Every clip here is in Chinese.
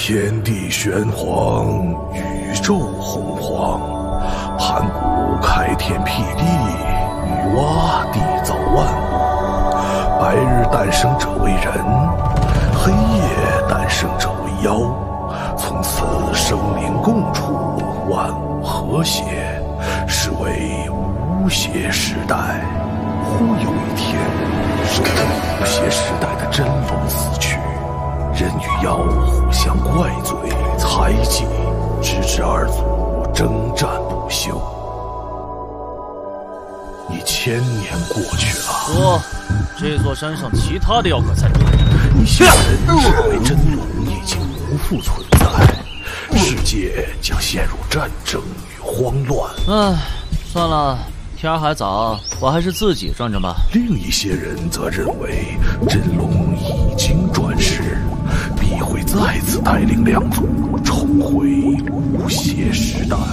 天地玄黄，宇宙洪荒，盘古开天辟地，女娲缔造万物。白日诞生者为人，黑夜诞生者为妖。从此生灵共处，万物和谐，是为无邪时代。忽有一天，守护无邪时代的真龙死去，人与妖互相怪罪猜忌，直至二族征战不休。1000年过去了， 说，这座山上其他的妖怪在哪？ 一些人认为真龙已经不复存在，世界将陷入战争与慌乱。 唉，算了，天还早，我还是自己转转吧。 另一些人则认为真龙已经转世，必会再次带领两族重回无邪时代。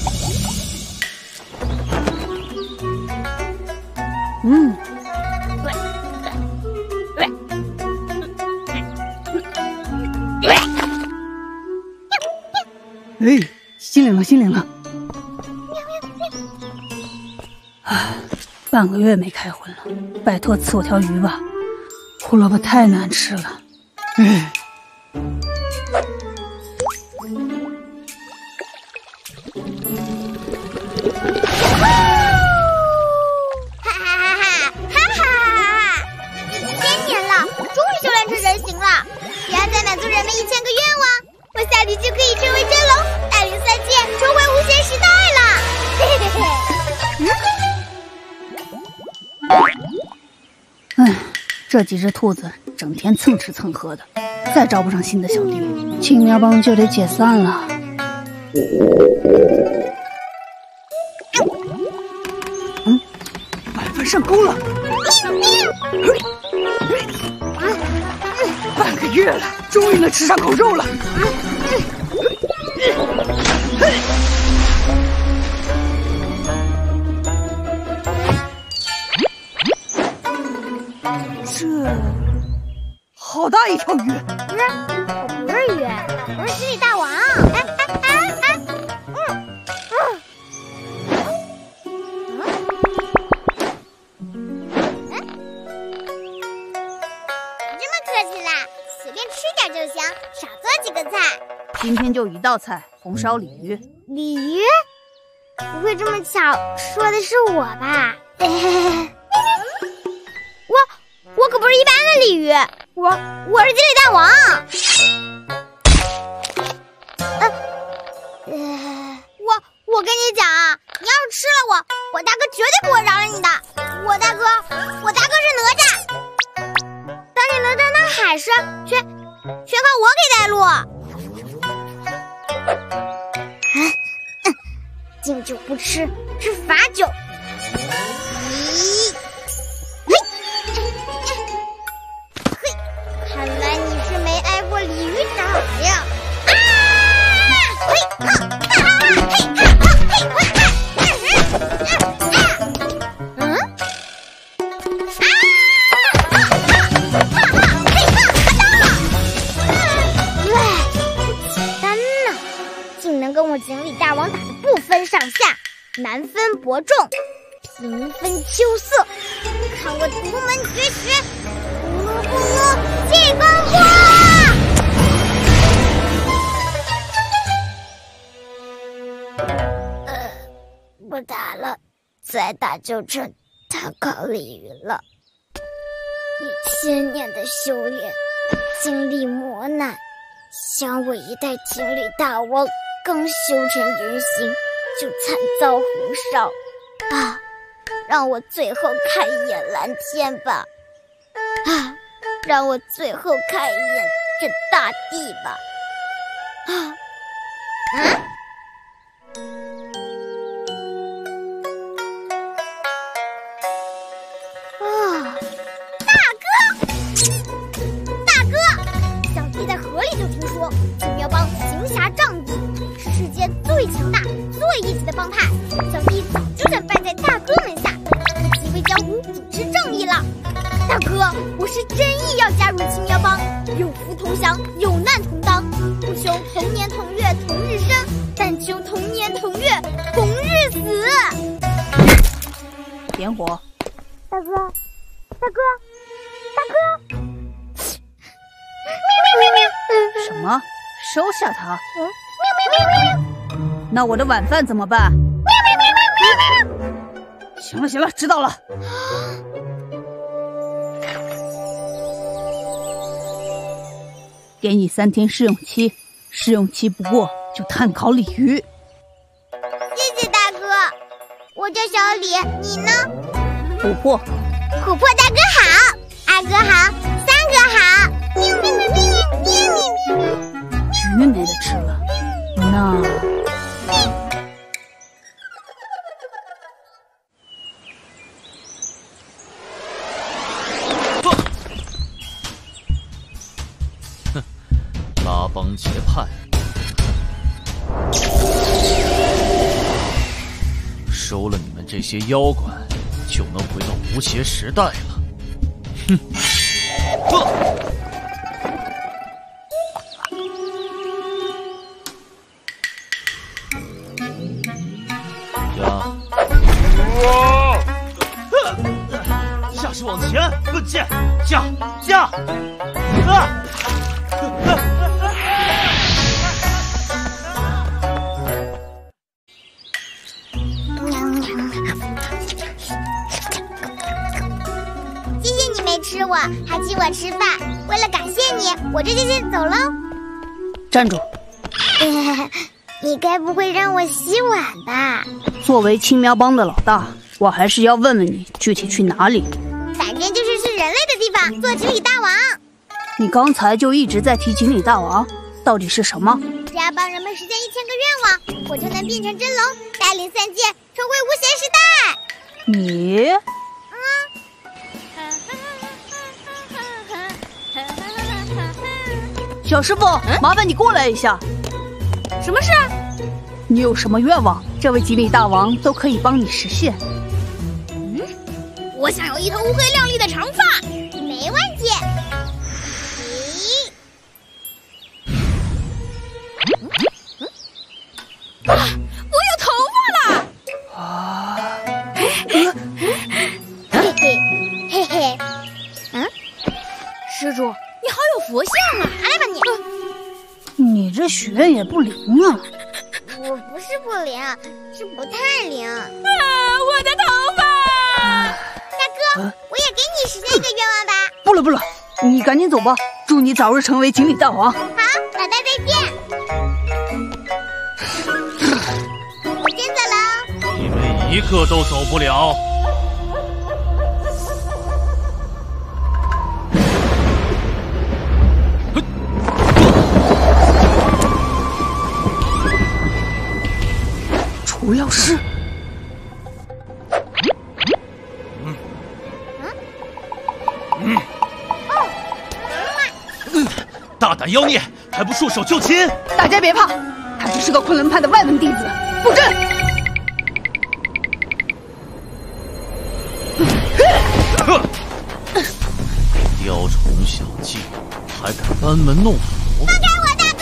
心领了，心领了。半个月没开荤了，拜托赐我条鱼吧，胡萝卜太难吃了。这几只兔子整天蹭吃蹭喝的，再招不上新的小弟，青苗帮就得解散了。晚饭上钩了，半个月了，终于能吃上口肉了。好大一条鱼！ 不是，我不是鱼，我是锦鲤大王。这么客气啦，随便吃点就行，少做几个菜。 今天就一道菜，红烧鲤鱼。 鲤鱼？不会这么巧说的是我吧？我可不是一般的鲤鱼，我是锦鲤大王。我跟你讲啊，你要是吃了我大哥绝对不会饶了你的。我大哥是哪吒，当年哪吒那海市全靠我给带路。敬酒不吃，吃罚酒。看来你是没挨过鲤鱼打呀！简单呐，竟能跟我锦鲤大王打得不分上下，难分伯仲，平分秋色。看我独门绝学，咕噜咕噜气功波！不打了，再打就成他烤鲤鱼了。1000年的修炼，经历磨难，想我一代锦鲤大王刚修成人形，就惨遭红烧。让我最后看一眼蓝天吧，让我最后看一眼这大地吧。大哥，小弟在河里就听说青苗帮行侠仗义，是世界最强大、最义气的帮派，小弟早就想拜在大哥门下，一起为江湖主持正义了。大哥，我是真意要加入青苗帮，有福同享，有难同当，不求求同年同月同日生，但求同年同月同日死。 点火！ 大哥，大哥，大哥！ 什么？收下他？那我的晚饭怎么办？行了行了，知道了。给你3天试用期，试用期不过就碳烤鲤鱼。 谢谢大哥，我叫小李，你呢？ 琥珀。 琥珀大哥好，2哥好，3哥好。 鱼没得吃了，那…… 拉帮结派，收了你们这些妖怪，就能回到无邪时代了。哼！架势往前，架！ 谢谢你没吃我，还请我吃饭。为了感谢你，我这就先走喽。 站住！ 你该不会让我洗碗吧？ 作为青苗帮的老大，我还是要问问你具体去哪里。 反正就是去人类的地方做锦鲤大王。 你刚才就一直在提锦鲤大王，到底是什么？ 只要帮人们实现1000个愿望，我就能变成真龙，带领3界重回无邪时代。 你？小师傅，麻烦你过来一下。 什么事？ 你有什么愿望，这位锦鲤大王都可以帮你实现。 我想要一头乌黑亮丽的长发。 没问题。 我有头发了！ 嘿嘿， 施主，你好有佛性啊！ 拿来吧你。 你这许愿也不灵啊！ 我不是不灵，是不太灵。 我的头发！ 大哥，我也给你实现一个愿望吧。 不了，你赶紧走吧。祝你早日成为锦鲤大王。 好，老大再见。我先走了。 你们一个都走不了。 除妖师。 大胆妖孽，还不束手就擒！ 大家别怕，他只是个昆仑派的外门弟子。布阵！ 雕虫小技，还敢班门弄斧！ 放开我，大哥！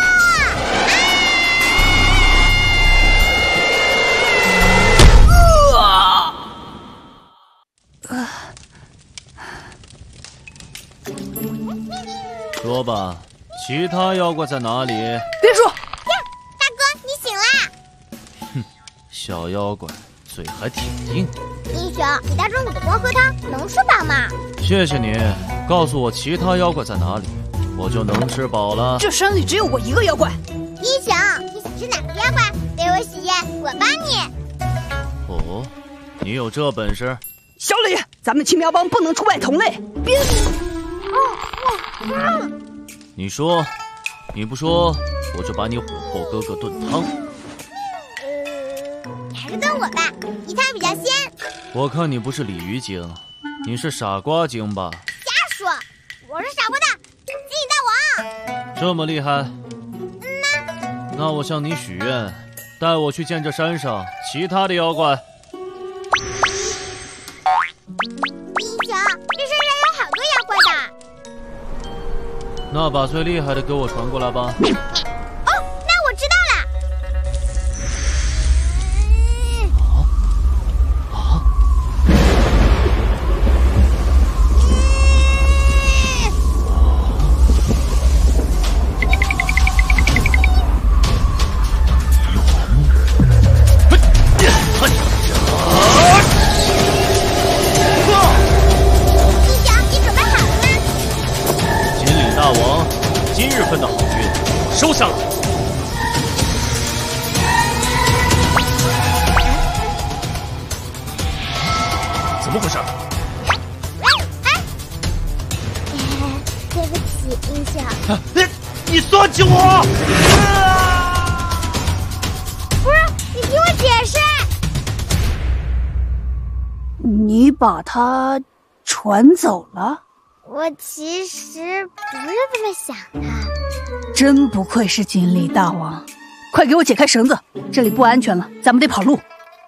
说吧，其他妖怪在哪里？ 别说！ 大哥，你醒啦！ 小妖怪嘴还挺硬。 英雄，你大中午的光喝汤能吃饱吗？ 谢谢你，告诉我其他妖怪在哪里，我就能吃饱了。 这山里只有我一个妖怪。 英雄，你想吃哪个妖怪？对我许愿，我帮你。 哦，你有这本事？ 小李，咱们青苗帮不能出卖同类。别！ 你说，你不说，我就把你琥珀哥哥炖汤。 你还是炖我吧，鱼汤比较鲜。 我看你不是鲤鱼精，你是傻瓜精吧？ 瞎说，我是傻瓜大，锦鲤大王。 这么厉害？那我向你许愿，带我去见这山上其他的妖怪。 英雄，这山上有好多妖怪的。 那把最厉害的给我传过来吧。 上来！怎么回事？ 对不起，音响。 你算计我！ 不是，你听我解释。 你把他传走了？ 我其实不是这么想的。 真不愧是锦鲤大王，快给我解开绳子，这里不安全了，咱们得跑路。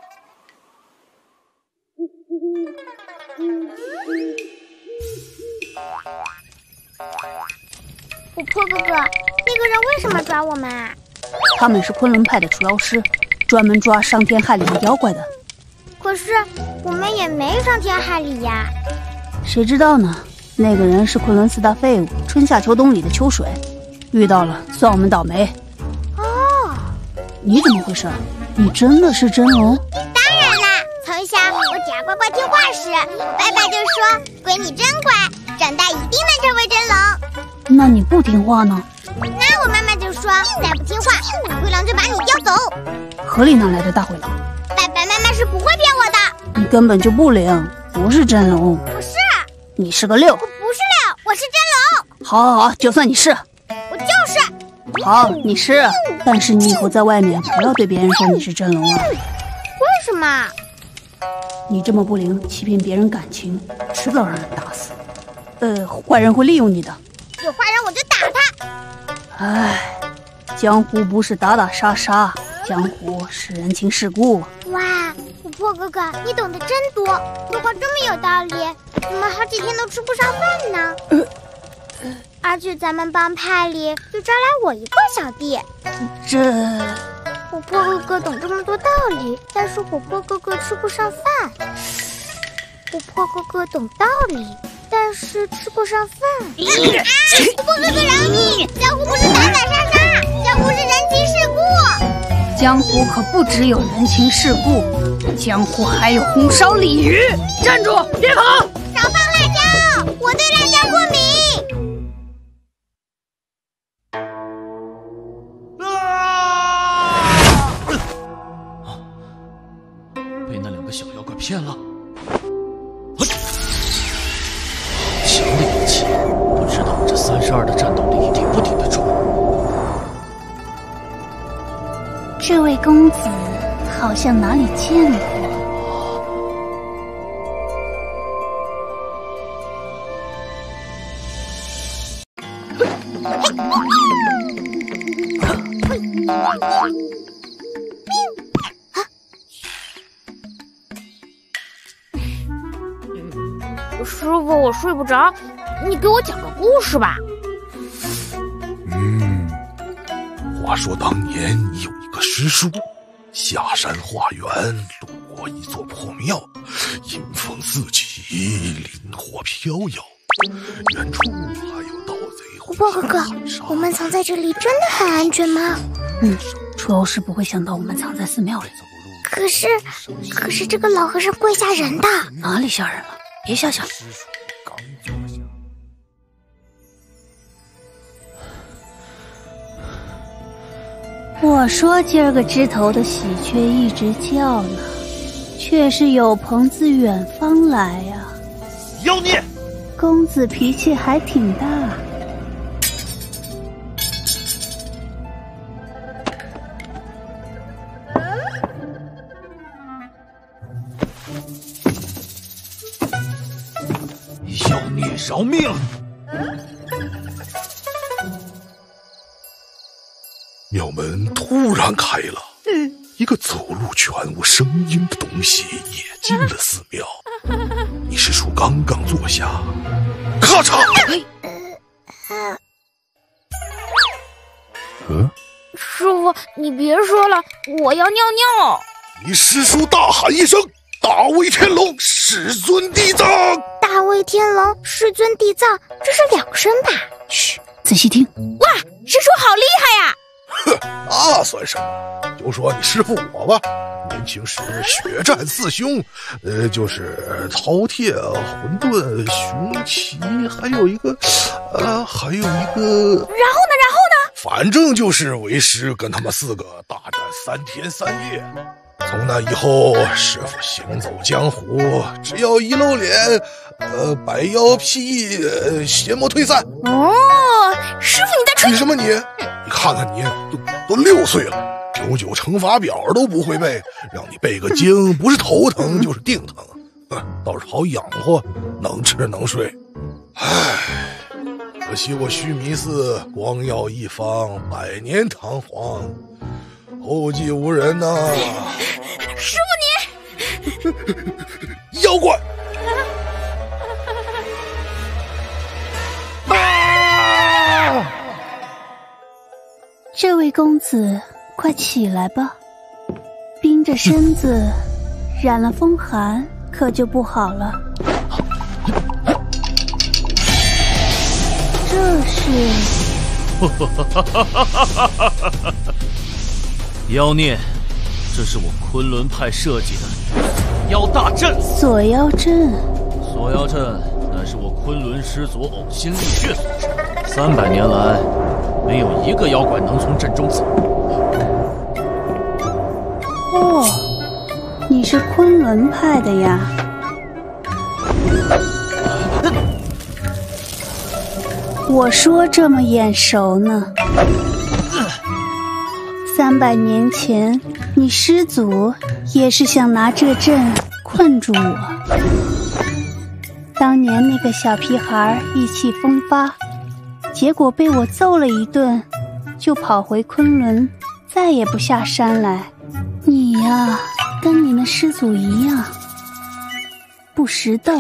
琥珀哥哥，那个人为什么抓我们啊？ 他们是昆仑派的除妖师，专门抓伤天害理的妖怪的。 可是我们也没伤天害理呀。 谁知道呢？那个人是昆仑四大废物，春夏秋冬里的秋水，遇到了算我们倒霉。 哦， 你怎么回事？你真的是真龙？ 当然啦，从小我只要乖乖听话时，我爸爸就说闺女真乖，长大一定能成为真龙。 那你不听话呢？ 那我妈妈就说再不听话，大灰狼就把你叼走。 河里哪来的大灰狼？ 爸爸妈妈是不会骗我的。 你根本就不灵，不是真龙。 不是， 你是个六。 我不是六，我是真龙。 好，就算你是。 我就是。 好，你是。但是你以后在外面不要对别人说你是真龙啊。 为什么？ 你这么不灵，欺骗别人感情，迟早让人打死。坏人会利用你的。 有坏人我就打他。 唉，江湖不是打打杀杀，江湖是人情世故。 哇，琥珀哥哥，你懂得真多，说话这么有道理，怎么好几天都吃不上饭呢？而且咱们帮派里就招来我一个小弟。 这琥珀哥哥懂这么多道理，但是琥珀哥哥吃不上饭。琥珀哥哥懂道理，但是吃不上饭。琥珀哥哥饶你！江湖不是打打杀杀，江湖是人情世故。 江湖可不只有人情世故，江湖还有红烧鲤鱼。站住，别跑！ 少放辣椒，我对辣椒过敏。 被那两个小妖怪骗了。强的勇气，不知道这32的战斗力顶不顶得住。 这位公子好像哪里见过。 师傅，我睡不着，你给我讲个故事吧。 话说当年有一个师叔，下山化缘，路过一座破庙，阴风四起，磷火飘摇，远处还有盗贼琥珀哥哥，我们藏在这里真的很安全吗？ 除妖师不会想到我们藏在寺庙里。 可是这个老和尚怪吓人的。 哪里吓人了？别瞎想。我说今儿个枝头的喜鹊一直叫呢，却是有朋自远方来呀。 妖孽！ 公子脾气还挺大。 妖孽饶命！ 庙门突然开了，一个走路全无声音的东西也进了寺庙。你师叔刚刚坐下，咔嚓！ 师傅，你别说了，我要尿尿。 你师叔大喊一声：“大威天龙，师尊地藏！” 大威天龙，师尊地藏，这是两声吧？ 嘘，仔细听。 哇，师叔好厉害呀！ 那算什么？就说你师父我吧，年轻时血战四兄，就是饕餮、混沌、雄奇，还有一个， 然后呢？ 反正就是为师跟他们4个大战3天3夜。从那以后，师傅行走江湖，只要一露脸，百妖披翼，邪魔退散。 哦，师傅你在吹你什么你？你看看你都6岁了，99乘法表都不会背，让你背个经，不是头疼就是腚疼。倒是好养活，能吃能睡。唉，可惜我须弥寺光耀一方，100年堂皇，后继无人呐。 师傅你，妖怪！ 这位公子，快起来吧，冰着身子，染了风寒，可就不好了。这是妖孽，这是我昆仑派设计的妖大阵。 锁妖阵， 锁妖阵乃是我昆仑师祖呕心沥血所制，300年来没有一个妖怪能从阵中走。 哦，你是昆仑派的呀？我说这么眼熟呢。300年前，你师祖也是想拿这阵困住我。当年那个小屁孩意气风发，结果被我揍了一顿，就跑回昆仑，再也不下山来。你呀，跟你那师祖一样，不识斗。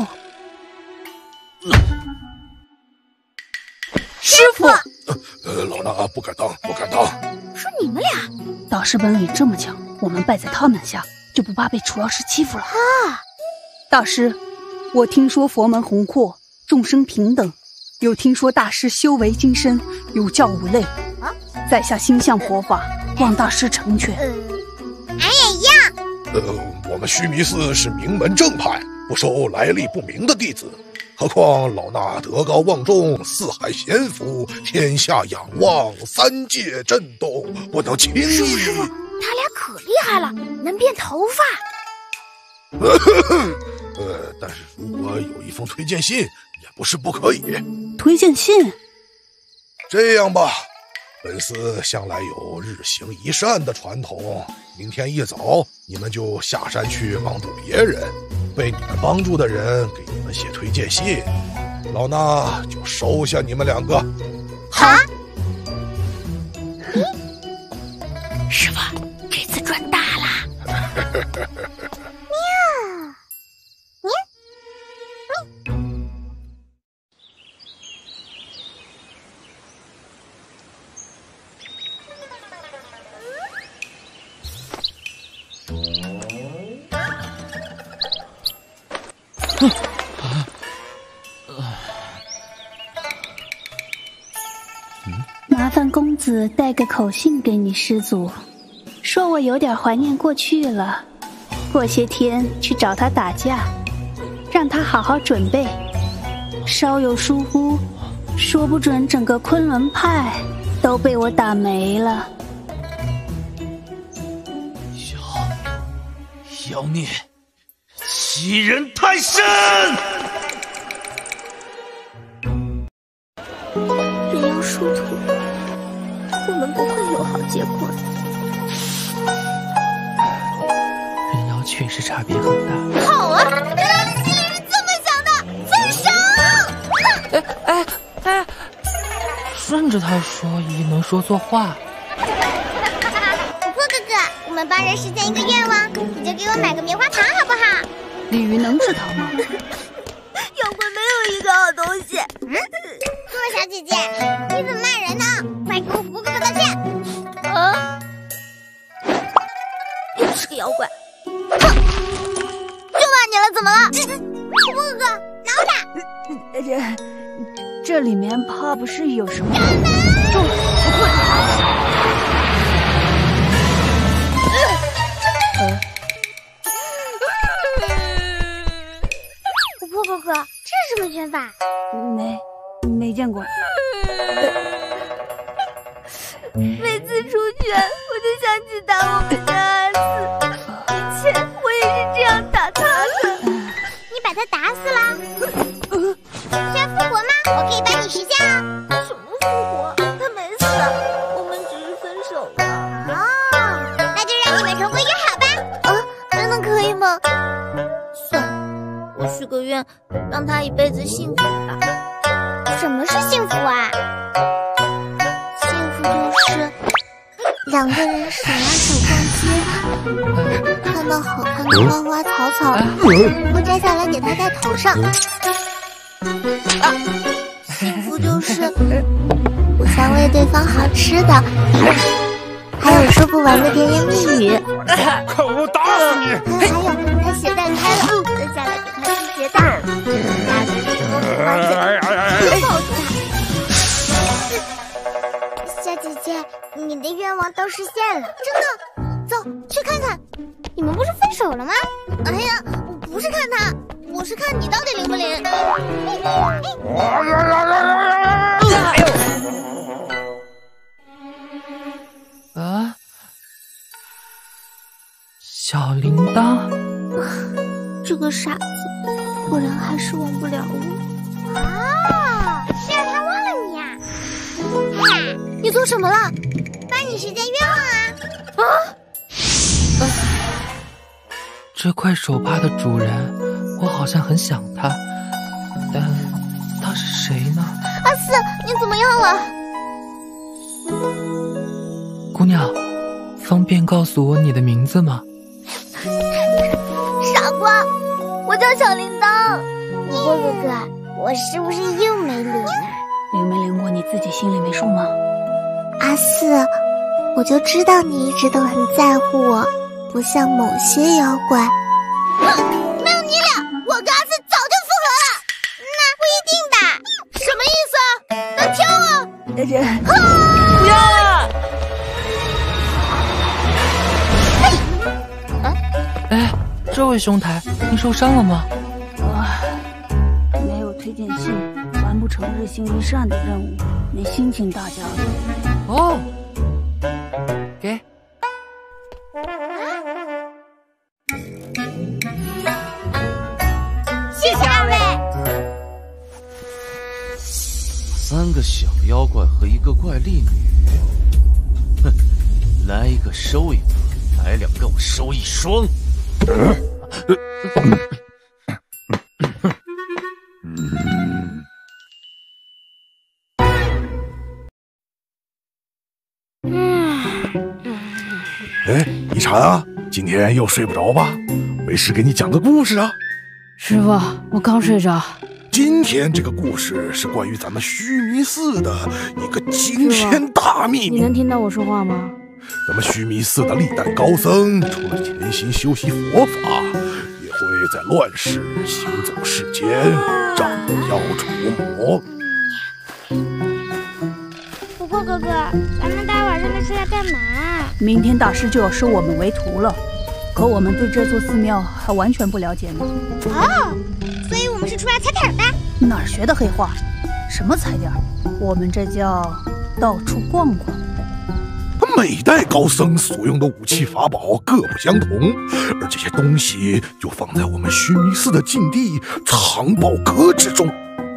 师傅， 老衲不敢当，不敢当。 是你们俩？ 导师本领这么强，我们败在他们下，就不怕被楚老师欺负了啊！ 大师，我听说佛门宏阔，众生平等，有听说大师修为精深，有教无类。在下心向佛法，望大师成全。 俺也一样。 我们须弥寺是名门正派，不收来历不明的弟子。何况老衲德高望重，4海咸服，天下仰望，3界震动，不能轻易。 师傅，他俩可厉害了，能变头发。 但是如果有一封推荐信，也不是不可以。 推荐信？ 这样吧，本寺向来有日行一善的传统，明天一早你们就下山去帮助别人，被你们帮助的人给你们写推荐信，老衲就收下你们2个。 好。师傅，这次赚大了。 麻烦公子带个口信给你师祖，说我有点怀念过去了，过些天去找他打架，让他好好准备，稍有疏忽，说不准整个昆仑派都被我打没了。 妖孽，欺人太甚！ 人妖殊途，我们不会有好结果的。 人妖确实差别很大。 好啊，你是这么想的，分手！ 顺着他说也能说错话。 琥珀哥哥，我们帮人实现一个愿望，你就给我买个棉花糖好不好？ 鲤鱼能治糖吗？ 妖怪没有一个好东西。 兔儿小姐姐，你怎么骂人呢？快给我琥珀哥哥道歉！ 又是个妖怪。哼，就骂你了，怎么了？ 琥珀哥哥，挠他！ 这里面怕不是有什么？ 琥珀哥哥，这是什么拳法？ 没见过。 每次出去我就想去打我们家阿四，以前我也是这样打他的。 你把他打死了？想复活吗？我可以帮你实现啊。 什么复活？他没死，我们只是分手了。 哦，那就让你们重归于好吧。 真的可以吗？算了，我许个愿，让他一辈子幸福吧。 什么是幸福啊？幸福就是两个人手拉手逛街，看到好看的花花草草，我摘下来给他戴头上。幸福就是互相喂对方好吃的，还有说不完的甜言蜜语。 看我打死你！ 还有他鞋带开了，摘下来给他系鞋带，大的时候很关键，抱住他。小姐姐，你的愿望都实现了，真的。走去看看。你们不是分手了吗？哎呀，我不是看他，我是看你到底灵不灵。 啊！小铃铛， 这个傻子果然还是忘不了我。 啊，是让他忘了你呀！ 你做什么了？ 帮你实现愿望啊！ 这块手帕的主人，我好像很想他，但他是谁呢？ 阿四，你怎么样了？ 姑娘，方便告诉我你的名字吗？ 傻瓜，我叫小铃铛。 不过哥哥，我是不是又没灵啊？ 灵没灵过你自己心里没数吗？ 阿四，我就知道你一直都很在乎我，不像某些妖怪。 没有你俩，我跟阿四早就复合了。 那不一定吧？ 什么意思啊？能跳啊？ 不要啊！哎，这位兄台，你受伤了吗？ 没有推荐信，完不成日行一善的任务，没心情大家了。 哦，给。 谢谢二位。 3个小妖怪和一个怪力女，哼，来一个收一个，来2个我收一双。 哎，一禅啊，今天又睡不着吧？没事给你讲个故事啊。 师傅，我刚睡着。 今天这个故事是关于咱们须弥寺的一个惊天大秘密。 你能听到我说话吗？ 咱们须弥寺的历代高僧，除了潜心修习佛法，也会在乱世行走世间，斩妖除魔。 不过哥哥，咱们大晚上的出来干嘛？ 明天大师就要收我们为徒了，可我们对这座寺庙还完全不了解呢。 哦，所以我们是出来踩点的。 哪儿学的黑话？什么踩点？我们这叫到处逛逛。 每代高僧所用的武器法宝各不相同，而这些东西就放在我们须弥寺的禁地藏宝阁之中。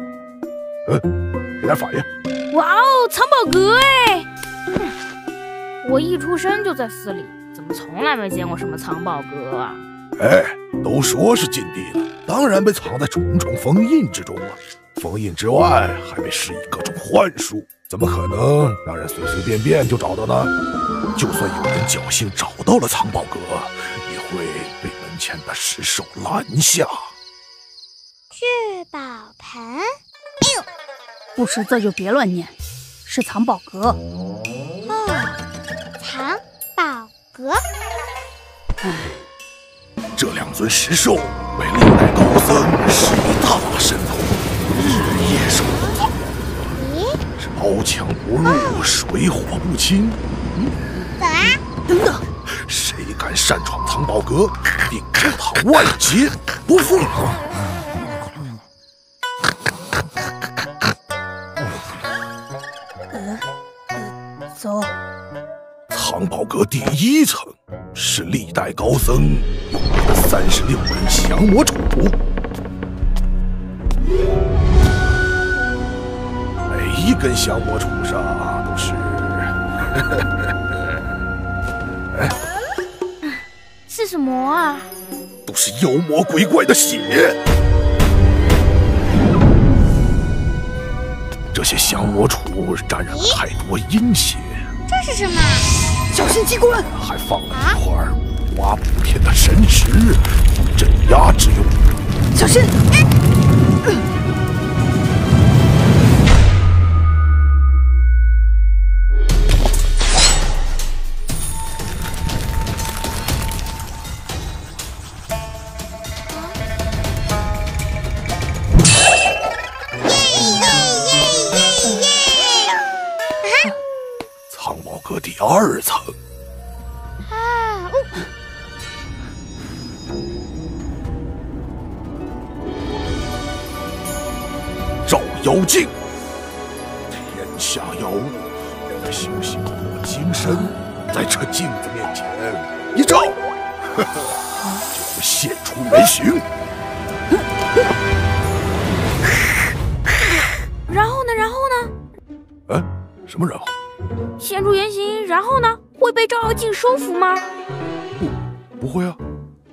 给点反应。 哇哦，藏宝阁哎！我一出生就在寺里，怎么从来没见过什么藏宝阁啊？ 哎，都说是禁地了，当然被藏在重重封印之中了。封印之外还被施以各种幻术，怎么可能让人随随便便就找到呢？就算有人侥幸找到了藏宝阁，也会被门前的石兽拦下。 聚宝盆，哎呦， 不识字就别乱念，是藏宝阁。 哦，藏宝阁。 这2尊石兽为历代高僧施以大神通，日夜守护藏宝阁，是刀枪不入，水火不侵。 走啊！ 等等， 谁敢擅闯藏宝阁，定诛他万劫不复。 走。 藏宝阁第1层是历代高僧用过的36根降魔杵，每一根降魔杵上都是是什么啊？ 都是妖魔鬼怪的血。这些降魔杵沾染了太多阴血。 这是什么？ 小心机关！ 还放了一块五花补天的神石，以镇压之用。 小心！ 藏宝阁第2层。照妖镜，天下妖物在修行后精神，在这镜子面前一照，就会现出原形。 然后呢？ 哎，什么然后？ 现出原形，然后呢？会被照妖镜收服吗？ 不会啊。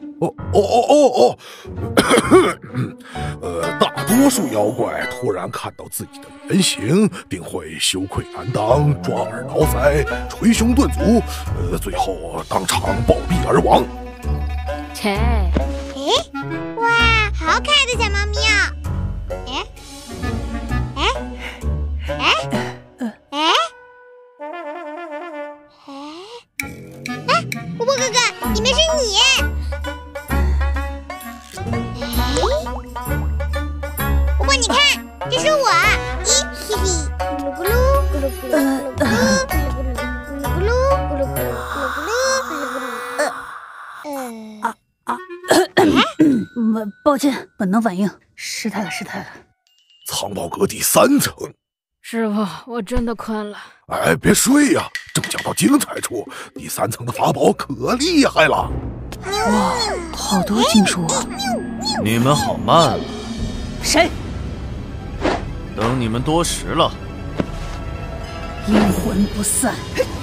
大多数妖怪突然看到自己的原形，定会羞愧难当，抓耳挠腮，捶胸顿足，最后当场暴毙而亡。 切！ 哇，好可爱的小猫咪啊！琥珀哥哥，里面是你！不过你看，这是我，嘿嘿，咕噜咕噜咕噜咕噜咕噜咕噜咕噜咕噜咕噜咕噜咕噜咕噜。 抱歉，本能反应，失态了。 藏宝阁第3层。 师傅，我真的困了。 哎，别睡呀，正讲到精彩处。第3层的法宝可厉害了。 哇，好多金属啊！ 你们好慢啊！ 谁？ 等你们多时了。 阴魂不散。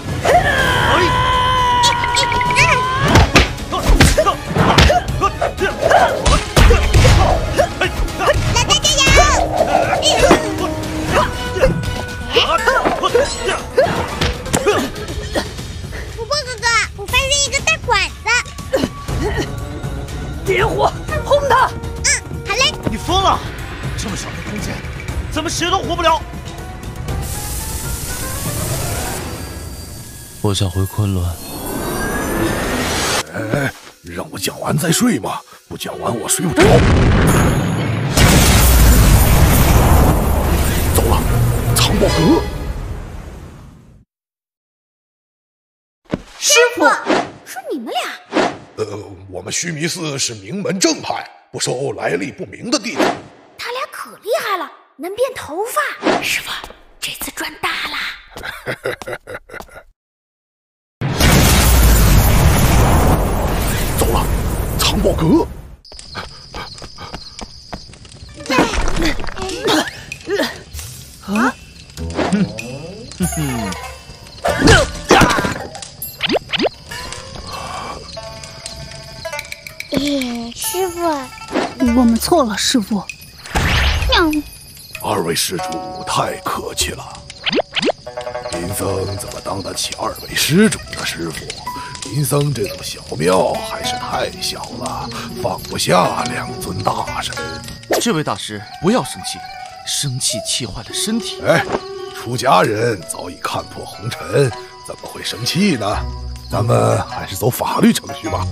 老大加油！琥珀哥哥，我发现一个大管子。 点火，轰他！ 好嘞。 你疯了！这么小的空间，怎么谁都活不了？ 我想回昆仑。 哎，让我讲完再睡嘛，不讲完我睡不着。走了，藏宝阁。 师傅， 是你们俩？ 我们须弥寺是名门正派，不收来历不明的弟子。 他俩可厉害了，能变头发。师傅，这次赚大了。 走了，藏宝阁。 啊！ 师傅， 我们错了，师傅。 2位施主太客气了，贫僧怎么当得起2位施主呢？师傅，贫僧这座小庙还是太小了，放不下2尊大神。 这位大师不要生气，生气气坏了身体。 哎，出家人早已看破红尘，怎么会生气呢？咱们还是走法律程序吧。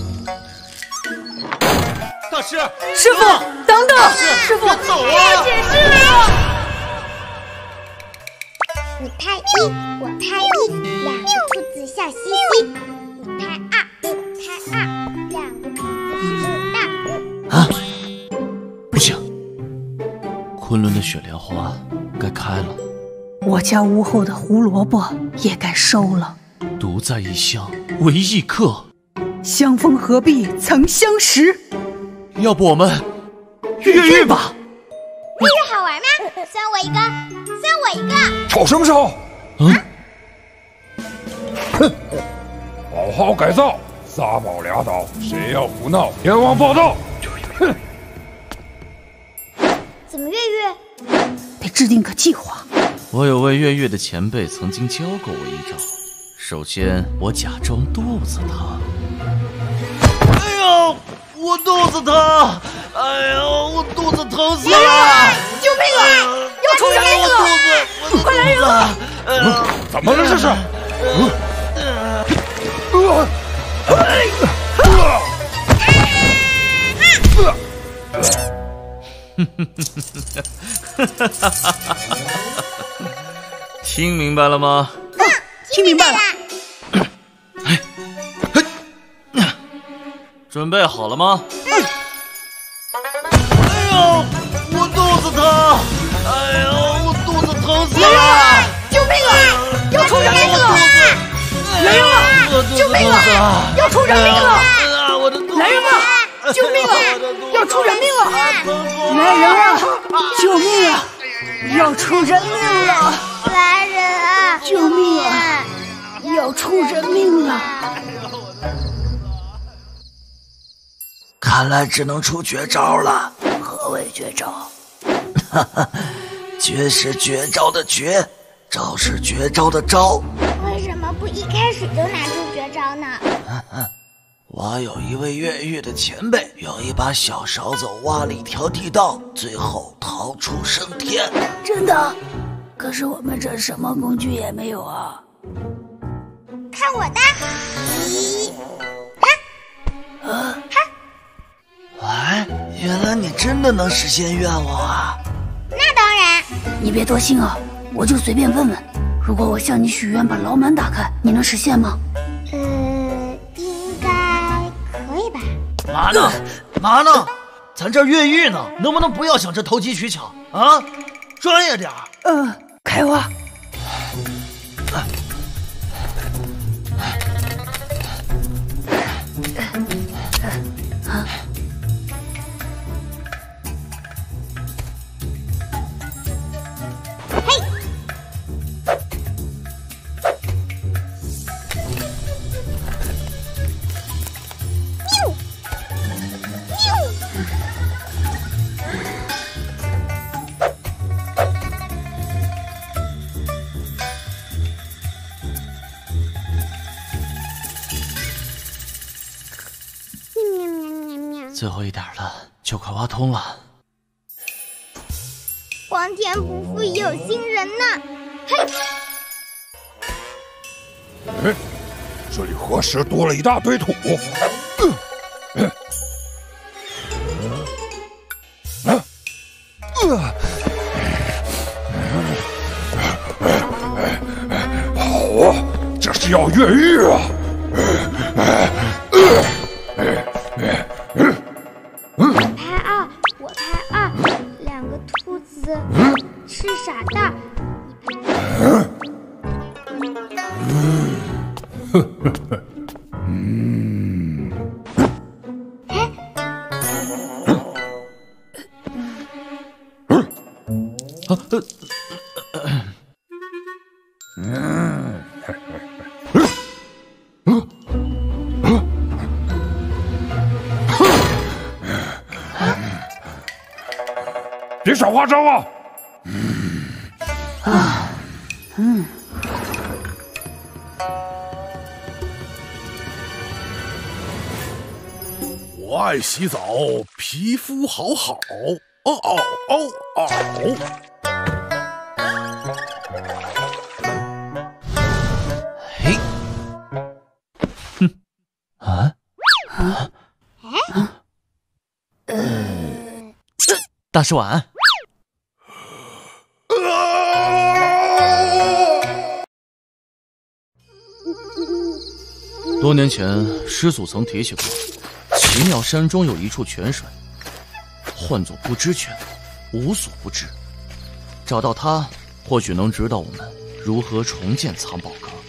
大师， 师傅，等等，师傅， 走啊！ 解释了。 你拍1，我拍1，2个兔子笑嘻嘻。你拍2，我拍2，2个兔子是大。 啊！不行，昆仑的雪莲花该开了。 我家屋后的胡萝卜也该收了。 独在异乡为异客， 相逢何必曾相识。 要不我们越狱吧？ 越狱好玩吗？算我一个，算我一个。 吵什么吵？哼！好好改造，仨宝俩倒，谁要胡闹，天王报道！哼！ 怎么越狱？ 得制定个计划。 我有位越狱的前辈曾经教过我一招。首先，我假装肚子疼。哎呦，我肚子疼！哎呦，我肚子疼死了！ 救命啊！要出人命了！快来人啊！ 怎么了这是？ 听明白了吗？ 听明白了。 准备好了吗？哎呦，我肚子疼！哎呦，我肚子疼死了！ 救命啊！要出人命了！来人啊！救命啊！要出人命了！来人啊！救命啊！要出人命了！来人啊！救命啊！要出人命了！ 来人啊！ 救命啊！要出人命了！ 看来只能出绝招了。何谓绝招？哈哈，绝是绝招的绝，招是绝招的招。 为什么不一开始就拿出绝招呢？ 我有一位越狱的前辈，用一把小勺子挖了一条地道，最后逃出升天。 真的？可是我们这什么工具也没有啊！ 看我的！ 哎，原来你真的能实现愿望啊！ 那当然。 你别多心啊，我就随便问问。如果我向你许愿把牢门打开，你能实现吗？ 应该可以吧。 嘛呢？咱这儿越狱呢，能不能不要想着投机取巧啊？专业点儿。 开挖。 最后一点了，就快挖通了。 皇天不负有心人呐！嘿， 哎，这里何时多了一大堆土？好啊，这是要越狱啊！ 我排二，两个兔子吃傻蛋， 别耍花招啊！ 我爱洗澡，皮肤好好。哦哦哦哦！ 嘿，大师晚安。多年前，师祖曾提起过，奇妙山中有一处泉水，唤作不知泉，无所不知。找到它， 或许能指导我们如何重建藏宝阁。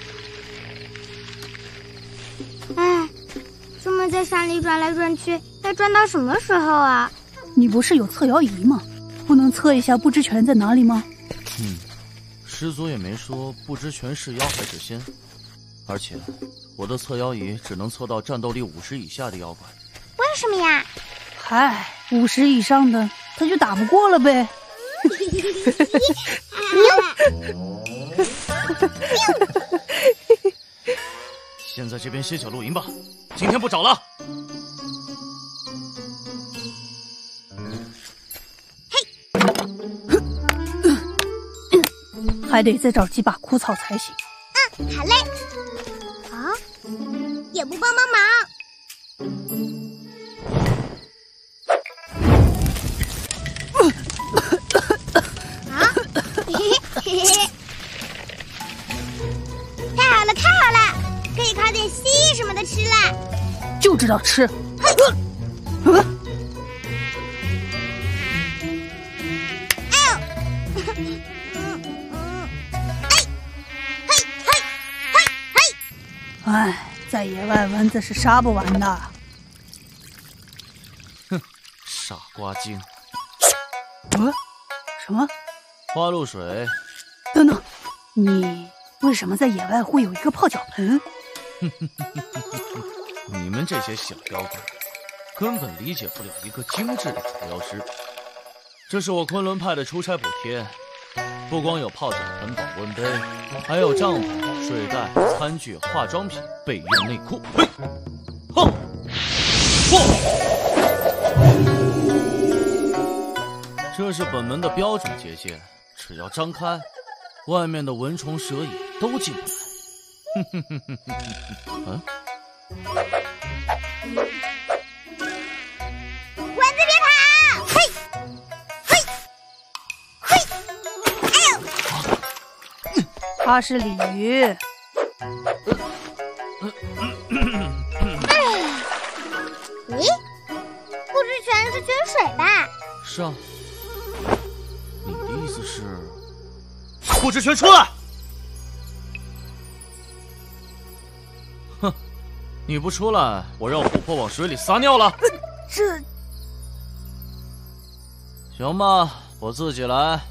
哎，这么在山里转来转去，要转到什么时候啊？ 你不是有测摇仪吗？不能测一下不知泉在哪里吗？ 师祖也没说不知泉是妖还是仙，而且我的测妖仪只能测到战斗力50以下的妖怪。 为什么呀？ 嗨，50以上的他就打不过了呗。 先在这边歇脚露营吧，今天不找了。 还得再找几把枯草才行。 好嘞。啊，也不帮忙。啊，太好了，可以烤点蜥蜴什么的吃了。 就知道吃。哎，在野外蚊子是杀不完的。 哼，傻瓜精。 什么？ 花露水。 等等，你为什么在野外会有一个泡脚盆？ 你们这些小妖怪，根本理解不了一个精致的除妖师。这是我昆仑派的出差补贴。不光有泡脚盆、保温杯，还有帐篷、睡袋、餐具、化妆品、备用内裤。嘿，哼，嚯！这是本门的标准结界，只要张开，外面的蚊虫蛇蚁都进不来。嗯。 蚊子别跑！嘿，嘿，嘿！哎呦！ 他是鲤鱼。 咦，不知泉是缺水吧？ 是啊。你的意思是，不知泉出来！哼，你不出来，我让琥珀往水里撒尿了。 这行吧，我自己来。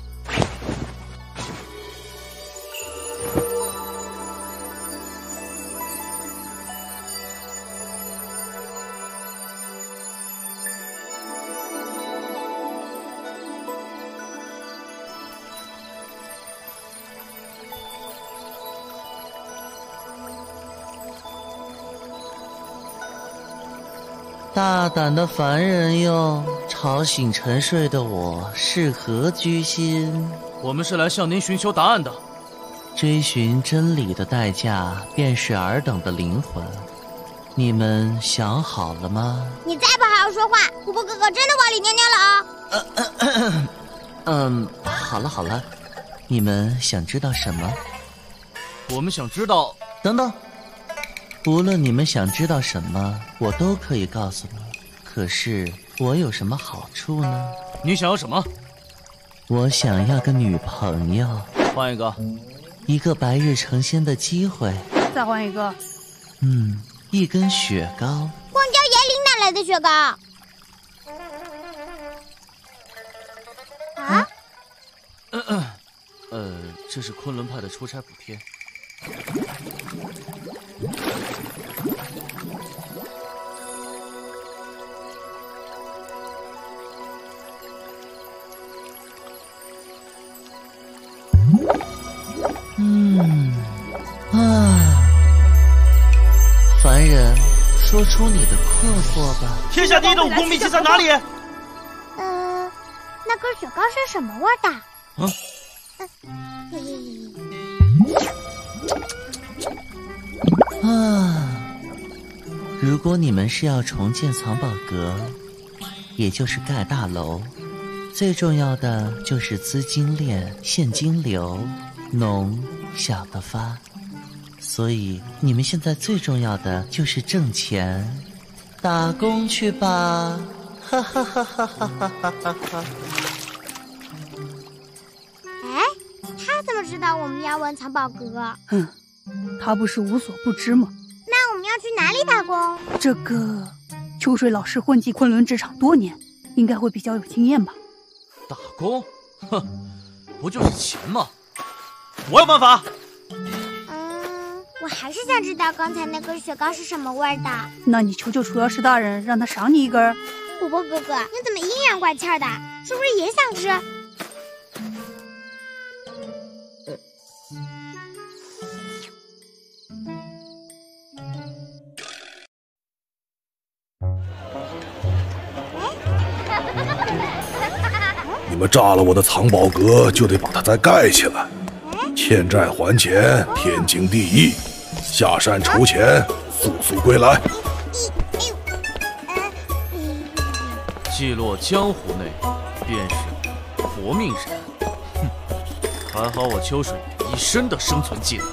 大胆的凡人哟，吵醒沉睡的我，是何居心？ 我们是来向您寻求答案的。 追寻真理的代价，便是尔等的灵魂。你们想好了吗？ 你再不好好说话，琥珀哥哥真的往里尿尿了啊！ 好了好了，你们想知道什么？ 我们想知道…… 等等。无论你们想知道什么，我都可以告诉你。可是我有什么好处呢？ 你想要什么？ 我想要个女朋友。 换一个。 一个白日成仙的机会。 再换一个。 一根雪糕。 荒郊野岭哪来的雪糕？啊？ 这是昆仑派的出差补贴。 凡人，说出你的困惑吧。 天下第一的武功秘籍在哪里？ 那根雪糕是什么味的？ 如果你们是要重建藏宝阁，也就是盖大楼，最重要的就是资金链、现金流，农小的发。所以你们现在最重要的就是挣钱，打工去吧！哈哈哈哈哈哈哈哈！ 哎，他知道我们要问藏宝阁？ 他不是无所不知吗？ 那我们要去哪里打工？ 这个，秋水老师混迹昆仑职场多年，应该会比较有经验吧？ 打工？哼，不就是钱吗？我有办法。 我还是想知道刚才那根雪糕是什么味的。 那你求求楚药师大人，让他赏你一根。 琥珀哥哥，你怎么阴阳怪气的？是不是也想吃？ 你们炸了我的藏宝阁，就得把它再盖起来。欠债还钱，天经地义。下山筹钱，速速归来。 记落江湖内，便是活命人。哼，还好我秋水一身的生存技能。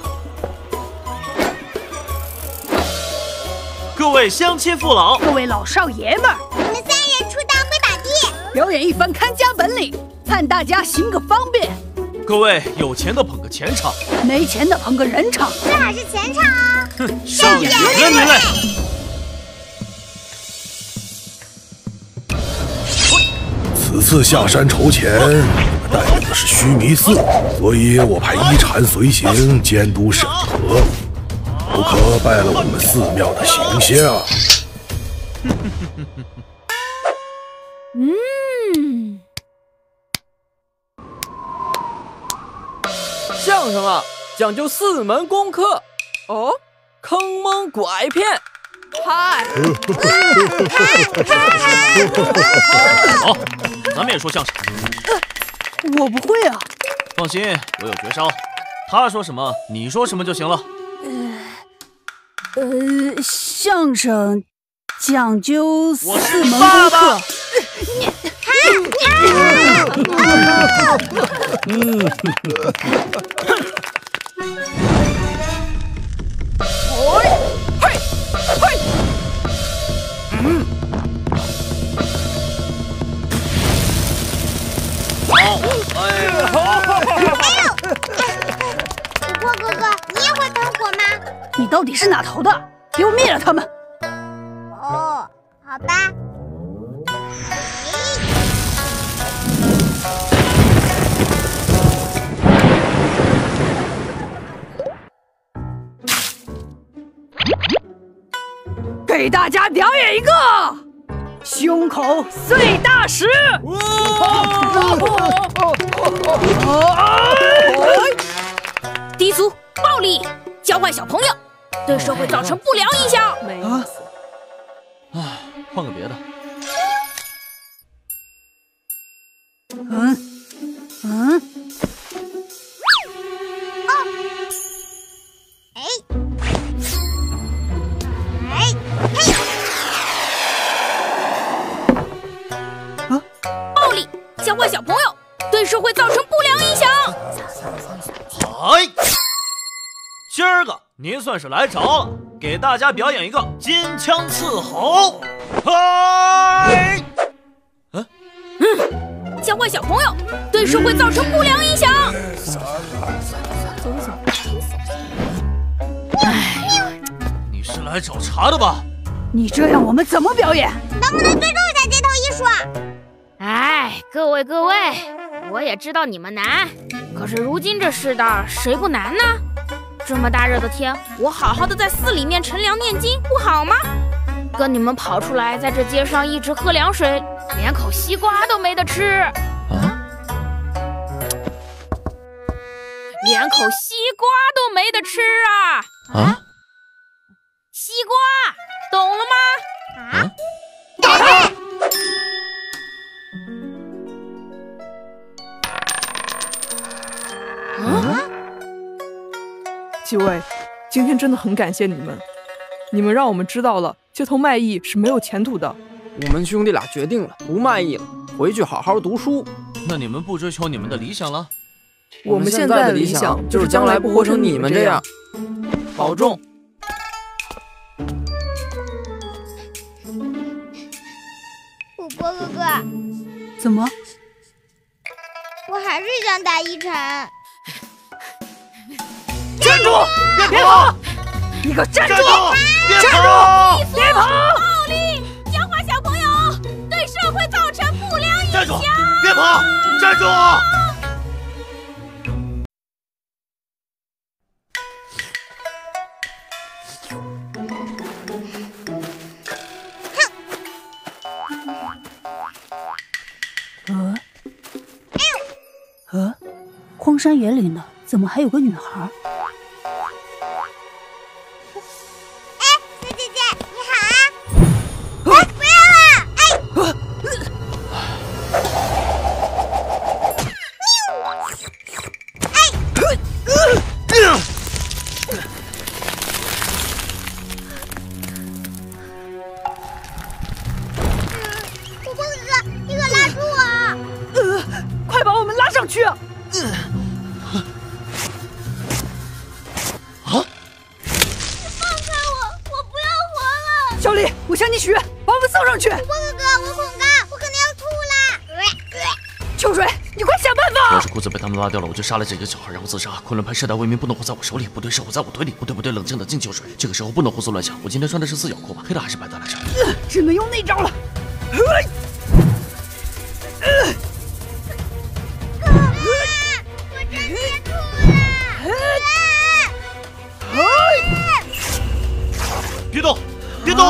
各位乡亲父老， 各位老少爷们儿， 我们3人出道会把地， 表演一番看家本领，盼大家行个方便。 各位有钱的捧个钱场， 没钱的捧个人场， 最好是钱场啊！ 哼，上演了你们！ 此次下山筹钱，你们代表的是须弥寺，所以我派一禅随行监督审核，不可败了我们寺庙的形象。 相声啊，讲究4门功课。哦，坑蒙拐骗。嗨， 好，咱们也说相声。 我不会啊。 放心，我有绝招，他说什么你说什么就行了。 相声讲究4门功课。 琥珀哥哥，你也会喷火吗？ 你到底是哪头的？给我灭了他们！ 哦，好吧。 给大家表演一个胸口碎大石。 低俗、暴力、教坏小朋友，对社会造成不良影响。 换个别的。 暴力、教坏小朋友，对社会造成不良影响。 今儿个您算是来着了，给大家表演一个金枪刺喉。 教坏小朋友，对社会造成不良影响。 你是来找茬的吧？ 你这样我们怎么表演？ 能不能尊重一下街头艺术啊？ 哎，各位，我也知道你们难，可是如今这世道，谁不难呢？这么大热的天，我好好的在寺里面乘凉念经，不好吗？跟你们跑出来，在这街上一直喝凉水，连口西瓜都没得吃。连口西瓜都没得吃啊！西瓜，懂了吗？ 打他！ 几位，今天真的很感谢你们，你们让我们知道了街头卖艺是没有前途的。 我们兄弟俩决定了，不卖艺了，回去好好读书。 那你们不追求你们的理想了？ 我们现在的理想就是将来不活成你们这样。 保重。 琥珀哥哥， 怎么？ 我还是想打一禅。 住！别跑！你给我站住！ 别跑！别跑！ 暴力，教化小朋友，对社会造成不良影响。 站住！别跑！站住！ 荒山野岭的，怎么还有个女孩？ 小姐姐你好啊！不要了！琥珀哥哥，你可拉住我！ 快把我们拉上去！小李，我向你许愿，把我们送上去。 琥珀哥哥，我恐高，我可能要吐了。 秋水，你快想办法！ 要是裤子被他们拉掉了，我就杀了这个小孩，然后自杀。昆仑派世代威名不能活在我手里，部队生活在我腿里。不对，冷静，秋水，这个时候不能胡思乱想。我今天穿的是四角裤吧？黑的还是白的来着？ 只能用那招了。 别动！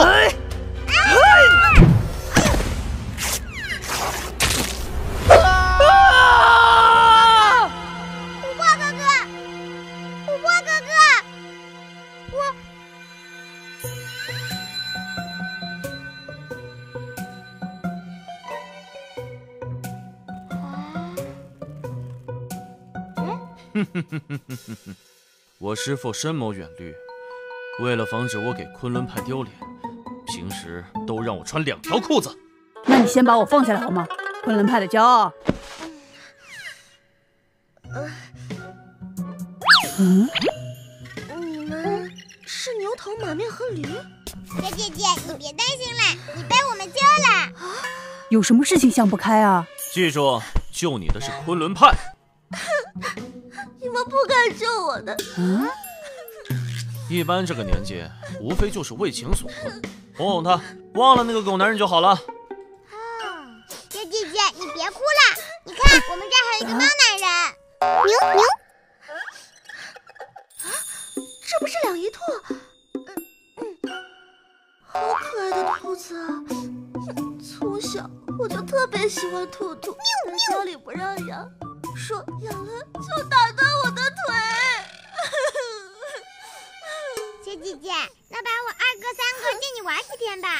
我师父深谋远虑，为了防止我给昆仑派丢脸，平时都让我穿2条裤子。 那你先把我放下来好吗？昆仑派的骄傲。 你们是牛头马面和驴？ 小姐姐，你别担心了，你被我们救了。 有什么事情想不开啊？ 记住，救你的是昆仑派。 你们不该救我的。 一般这个年纪，无非就是为情所困。哄哄他，忘了那个狗男人就好了。 小姐姐，你别哭了，你看我们这还有一个猫男人。牛， 这不是两姨兔？好可爱的兔子啊！从小我就特别喜欢兔兔，但家里不让养，说养了就打断我的腿。 小姐姐，那把我2个3个借你玩几天吧。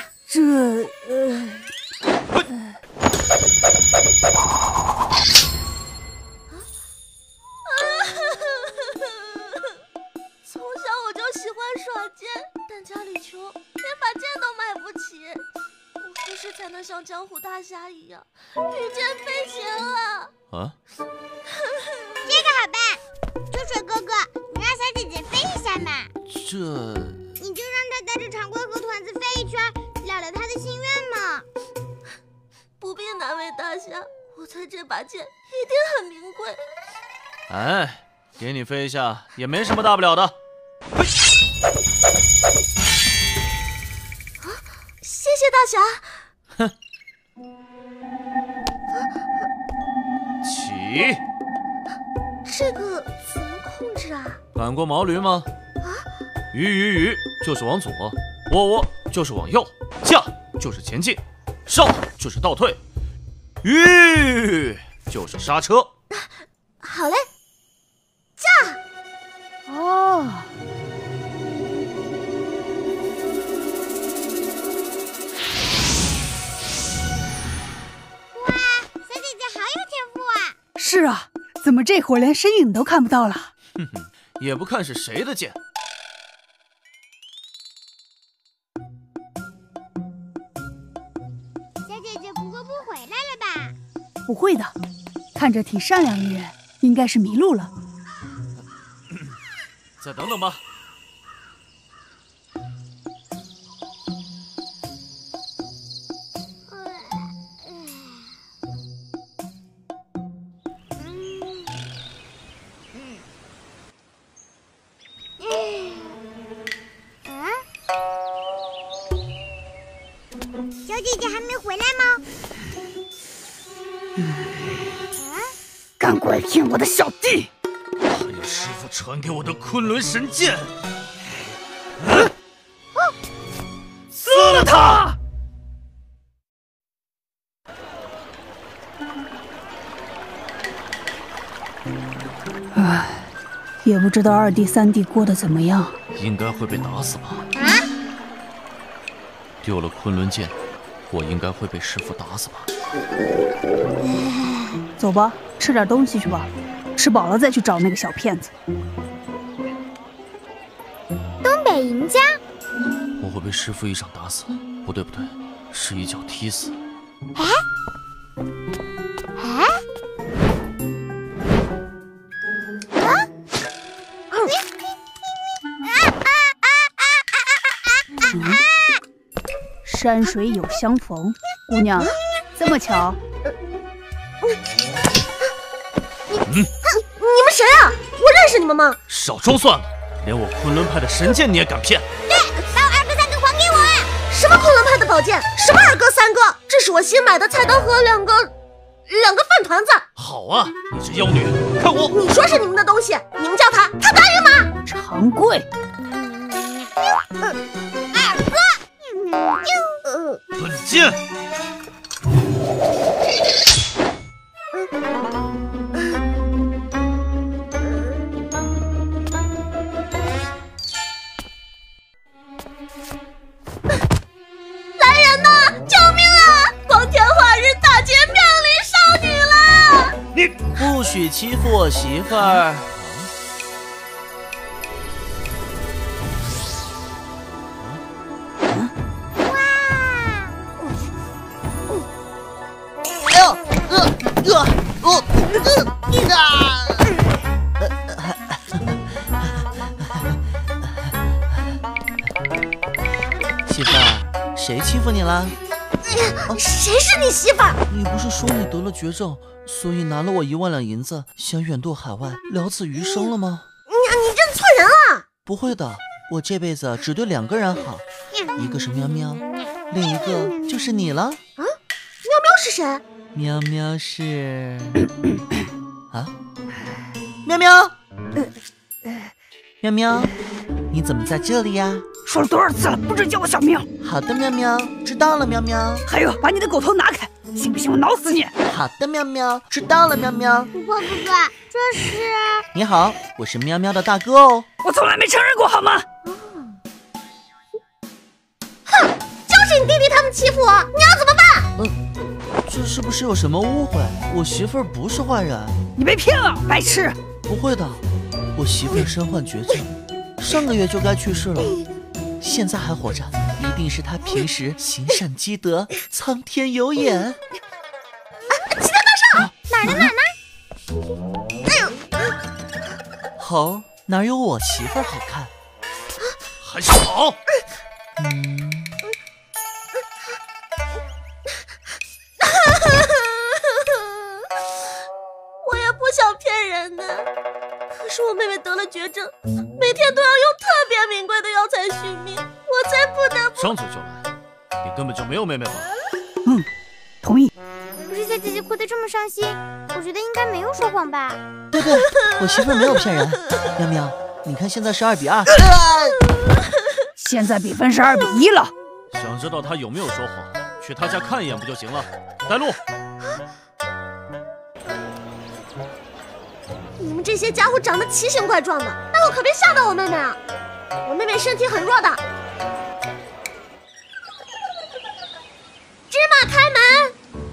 从小我就喜欢耍剑，但家里穷，连把剑都买不起。我何时才能像江湖大侠一样御剑飞行啊？ 这个好办，秋水哥哥，你让小姐姐飞一下嘛。你就让她带着长龟和团子飞一圈，了了她的心愿嘛。 不必难为大侠，我猜这把剑一定很名贵。 哎，给你飞一下也没什么大不了的。 谢谢大侠。 哼。起。 这个怎么控制啊？ 看过毛驴吗？鱼就是往左，喔就是往右，驾就是前进，上就是倒退，就是刹车。 好嘞，驾！ 哦。 哇，小姐姐好有天赋啊！ 是啊，怎么这会儿连身影都看不到了？ 哼哼，也不看是谁的剑。 小姐姐不会不回来了吧？ 不会的，看着挺善良的人，应该是迷路了。 再等等吧。 姐姐还没回来吗？ 赶过来骗我的小弟！ 还有师傅传给我的昆仑神剑。 撕了他！唉，也不知道2弟3弟过得怎么样。 应该会被打死吧？丢了昆仑剑，我应该会被师傅打死吧？ 走吧，吃点东西去吧，吃饱了再去找那个小骗子。 东北赢家， 我会被师傅一掌打死？不对不对，是一脚踢死。 山水有相逢，姑娘，这么巧？ 你们谁啊？我认识你们吗？ 少装算了，连我昆仑派的神剑你也敢骗？ 对，把我2个3个还给我！ 什么昆仑派的宝剑？什么2个3个？这是我新买的菜刀和两个饭团子。 好啊，你这妖女，看我！ 你说是你们的东西，你们叫他，他答应吗？ 长贵。 本剑。 来人呐！救命啊！光天化日大街庙里少女了！ 你不许欺负我媳妇儿！ 媳妇儿，谁欺负你了？ 谁是你媳妇儿？ 你不是说你得了绝症，所以拿了我1万两银子，想远渡海外，了此余生了吗？ 你认错人了！ 不会的，我这辈子只对2个人好，一个是喵喵，另一个就是你了。 喵喵是谁？ 喵喵是啊，喵喵，喵喵，你怎么在这里呀？ 说了多少次了，不准叫我小喵！ 好的，喵喵，知道了，喵喵。 还有，把你的狗头拿开，信不信我挠死你？ 好的，喵喵，知道了，喵喵。 琥珀哥哥，这是…… 你好，我是喵喵的大哥哦。 我从来没承认过，好吗？ 哼，就是你弟弟他们欺负我，你要怎么办？ 这是不是有什么误会？我媳妇儿不是坏人。 你被骗了，白痴！ 不会的，我媳妇儿身患绝症，上个月就该去世了，现在还活着，一定是她平时行善积德，苍天有眼。 齐天大圣， 哪儿呢？ 哎呦， 猴哪有我媳妇儿好看？ 还是跑！ 我也不想骗人的，可是我妹妹得了绝症，每天都要用特别名贵的药材续命，我才不得不…… 张嘴就来，你根本就没有妹妹吧？ 同意。 可是小姐姐哭得这么伤心，我觉得应该没有说谎吧？ 对，我媳妇儿没有骗人。喵喵，你看现在是2比2。 现在比分是2比1了。 想知道他有没有说谎，去他家看一眼不就行了？带路。 你们这些家伙长得奇形怪状的，待会可别吓到我妹妹啊！我妹妹身体很弱的。芝麻开门！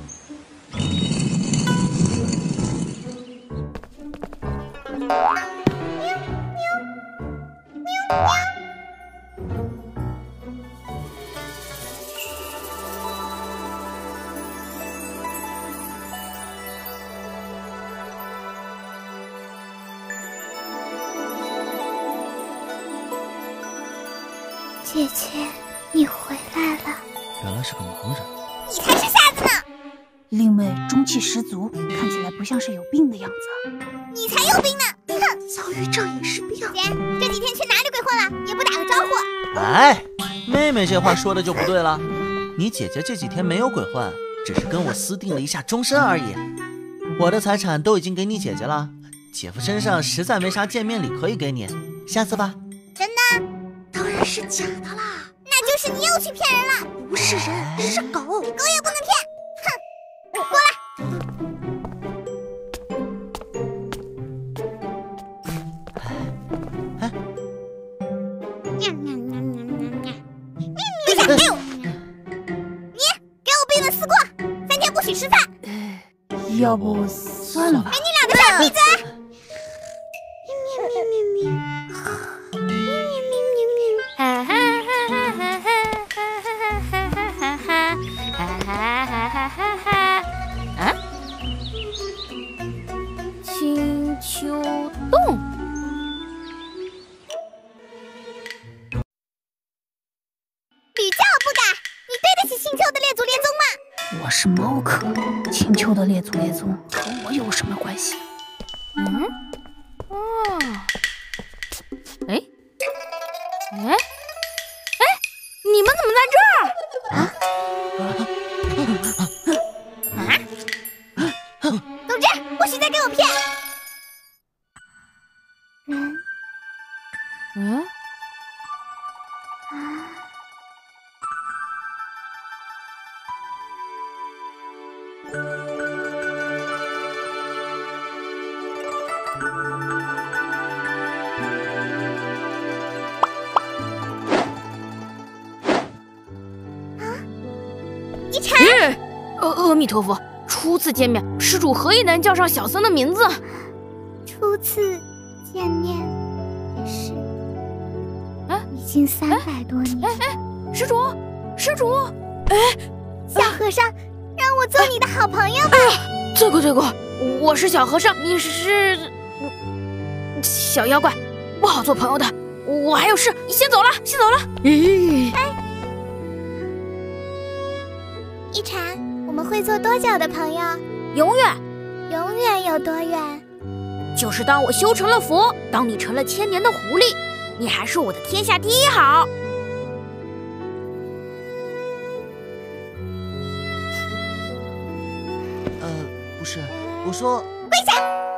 姐姐，你回来了。 原来是个盲人。 你才是傻子呢！ 令妹中气十足，看起来不像是有病的样子。 你才有病呢！哼， 躁郁症也是病。 姐，这几天去哪里鬼混了？也不打个招呼。 哎，妹妹这话说的就不对了。 你姐姐这几天没有鬼混，只是跟我私定了一下终身而已。我的财产都已经给你姐姐了，姐夫身上实在没啥见面礼可以给你，下次吧。 真的？ 当然是假的啦！ 那就是你又去骗人了。 不是人，是狗， 狗也不能骗。哼，过来。你给我闭门思过，3天不许吃饭。 要不算了吧。 你两个傻闭嘴！ 青丘洞。 屡教不改，你对得起青丘的列祖列宗吗？ 我是猫科，青丘的列祖列宗和我有什么关系？ 你们怎么在这儿？ 总之，不许再给我骗。一禅， 阿弥陀佛，初次见面，施主何以能叫上小僧的名字？ 初次见面也是，已经300多年。 施主， 小和尚，让我做你的好朋友吧。 这个，我是小和尚，你是小妖怪，不好做朋友的。我还有事，先走了。 一禅，我们会做多久的朋友？ 永远有多远？ 就是当我修成了佛，当你成了1000年的狐狸，你还是我的天下第一好。 不是，我说跪下！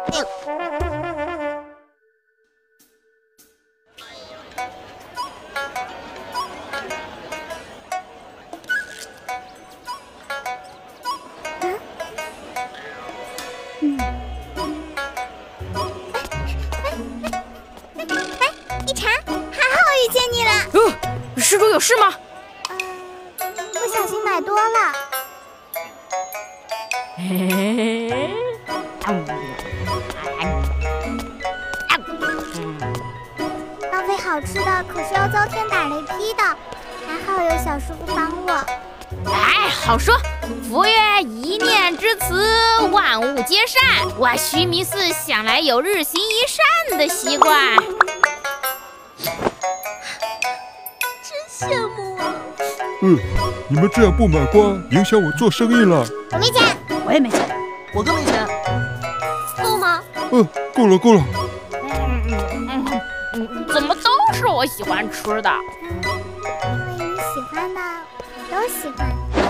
一禅，还好遇见你了。 施主有事吗？ 不小心买多了。浪费好吃的可是要遭天打雷劈的，还好有小师傅帮我。 好说，佛曰一念之慈，万物皆善。我须弥寺向来有日行一善的习惯。 真羡慕啊！ 你们这样不买瓜，影响我做生意了。 我没钱， 我也没钱， 我更没钱。 够吗？ 够了。 怎么都是我喜欢吃的？ 因为你喜欢的我都喜欢。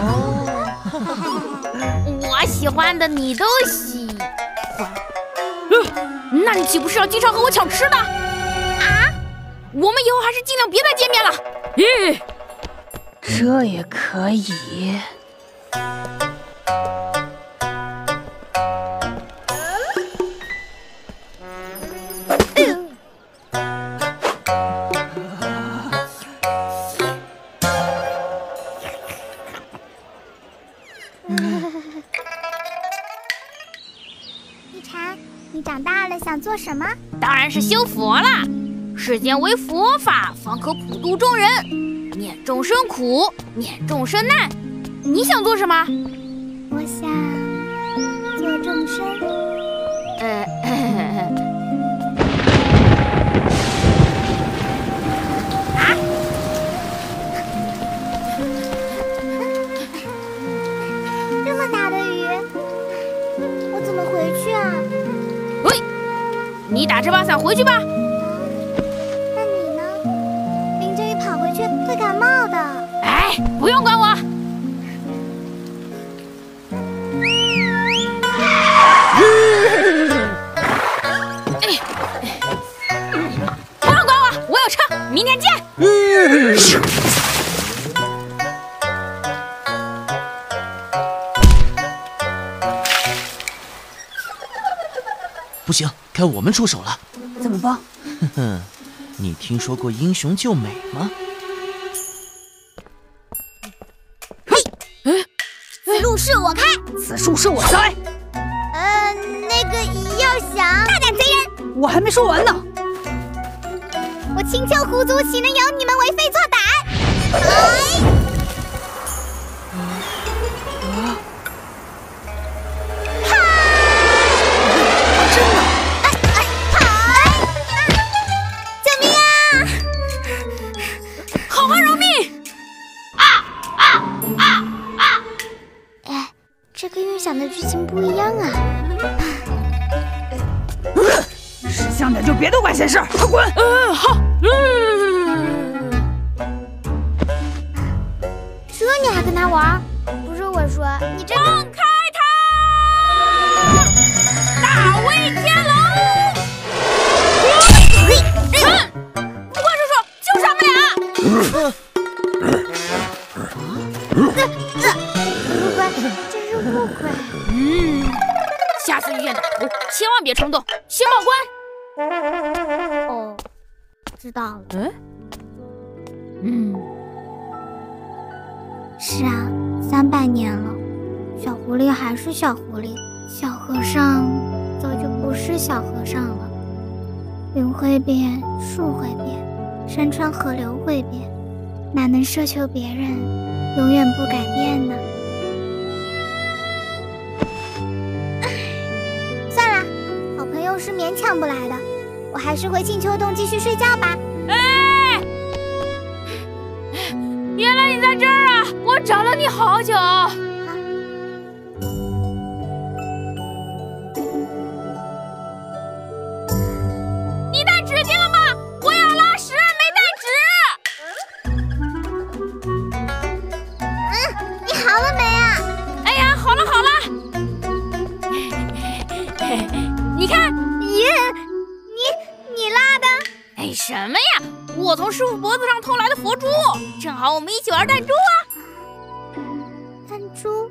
我喜欢的你都喜欢。那你岂不是要经常和我抢吃的？我们以后还是尽量别再见面了。 这也可以。 一禅，你长大了想做什么？ 当然是修佛啦！世间为佛法，方可普度众人。念众生苦，念众生难。你想做什么？ 我想做众生。这么大的雨，我怎么回去啊？ 喂，你打这把伞回去吧。 那你呢？淋着雨跑回去会感冒的。 不用管我， 明天见。 不行，该我们出手了。 怎么帮？ 哼哼，你听说过英雄救美吗？ 此路是我开， 此树是我栽。 那个要想大胆贼人， 我还没说完呢。 我青丘狐族岂能由你们为非作歹？ 好好饶命！ 哎，这跟预想的剧情不一样啊！ 识相点就别多管闲事，快滚！ 好。 这你还跟他玩？不是我说，你这放开他！大威天龙！不怪叔叔，就是他们俩。 这是误会。 下次遇见歹徒，千万别冲动，先报官。 哦，知道了。是啊，300年了，小狐狸还是小狐狸，小和尚早就不是小和尚了。云会变，树会变，山川河流会变，哪能奢求别人永远不改变呢？算了，好朋友是勉强不来的，我还是回青丘洞继续睡觉吧。 哎，原来你在这儿啊！我找了你好久。你带纸巾了吗？我要拉屎，没带纸。 你好了没啊？ 哎呀，好了好了。你看， 你拉的？ 哎，什么呀？我从师傅脖子上偷来的佛珠，正好我们一起玩弹珠啊！ 弹珠？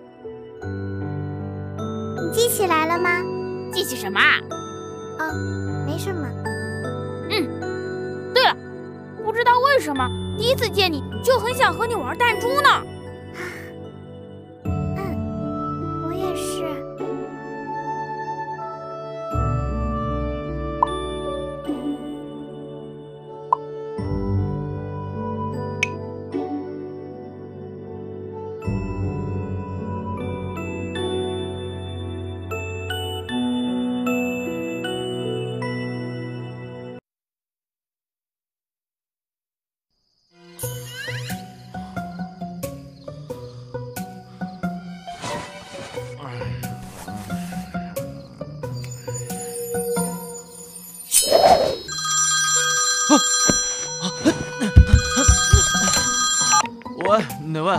你记起来了吗？ 记起什么啊？ 没什么。 对了，不知道为什么第一次见你就很想和你玩弹珠呢。 我也是。 喂，哪位？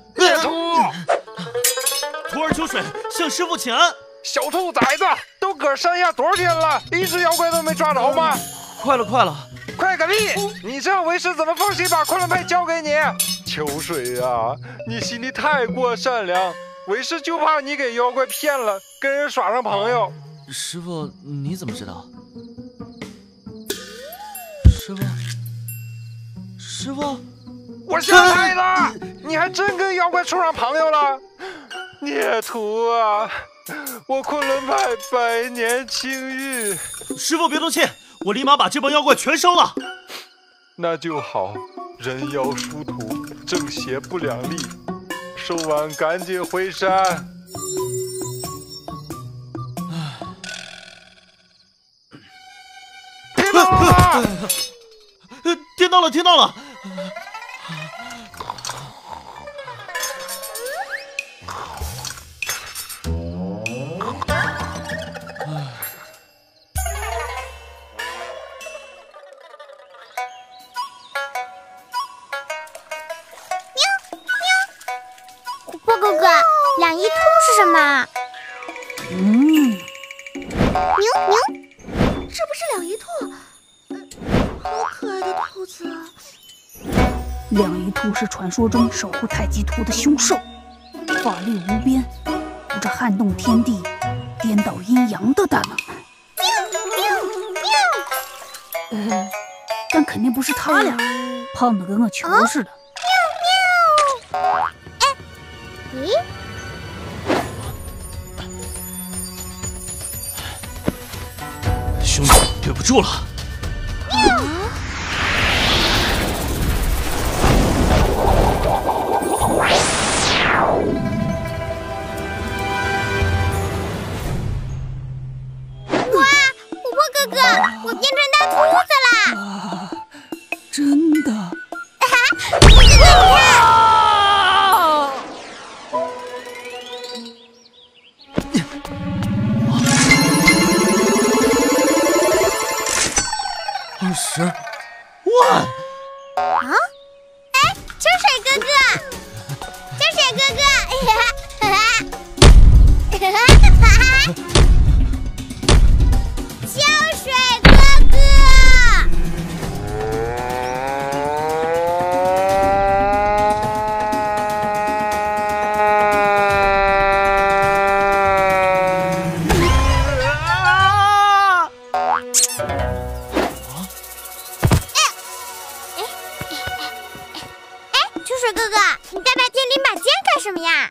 徒儿求水，向师傅请安。 小兔崽子，都搁山下多少天了，一只妖怪都没抓着吗？ 快了，快了！ 快个屁！你这样为师怎么放心把昆仑派交给你？秋水啊，你心里太过善良，为师就怕你给妖怪骗了，跟人耍上朋友。 师傅，你怎么知道？师傅， 我吓坏了！你还真跟妖怪处上朋友了？孽徒啊！我昆仑派百年清誉。 师傅别动气，我立马把这帮妖怪全收了。 那就好，人妖殊途，正邪不两立。收完赶紧回山。听到了！ 听到了，听到了。 波哥哥，两仪兔是什么？ 这不是两仪兔？好可爱的兔子。 子。 亮仪兔是传说中守护太极图的凶兽，法力无边，有着撼动天地、颠倒阴阳的大能。但肯定不是他俩，胖的跟个球似的。 咦？ 兄弟，对不住了。 哇，琥珀哥哥，我变成大兔子啦！ 啊，真的？ 哈，琥珀哥哥，你看。 20万！ 啊！哎，秋水哥哥，秋水哥哥，秋水哥哥。秋水哥哥，你带来天灵把剑干什么呀？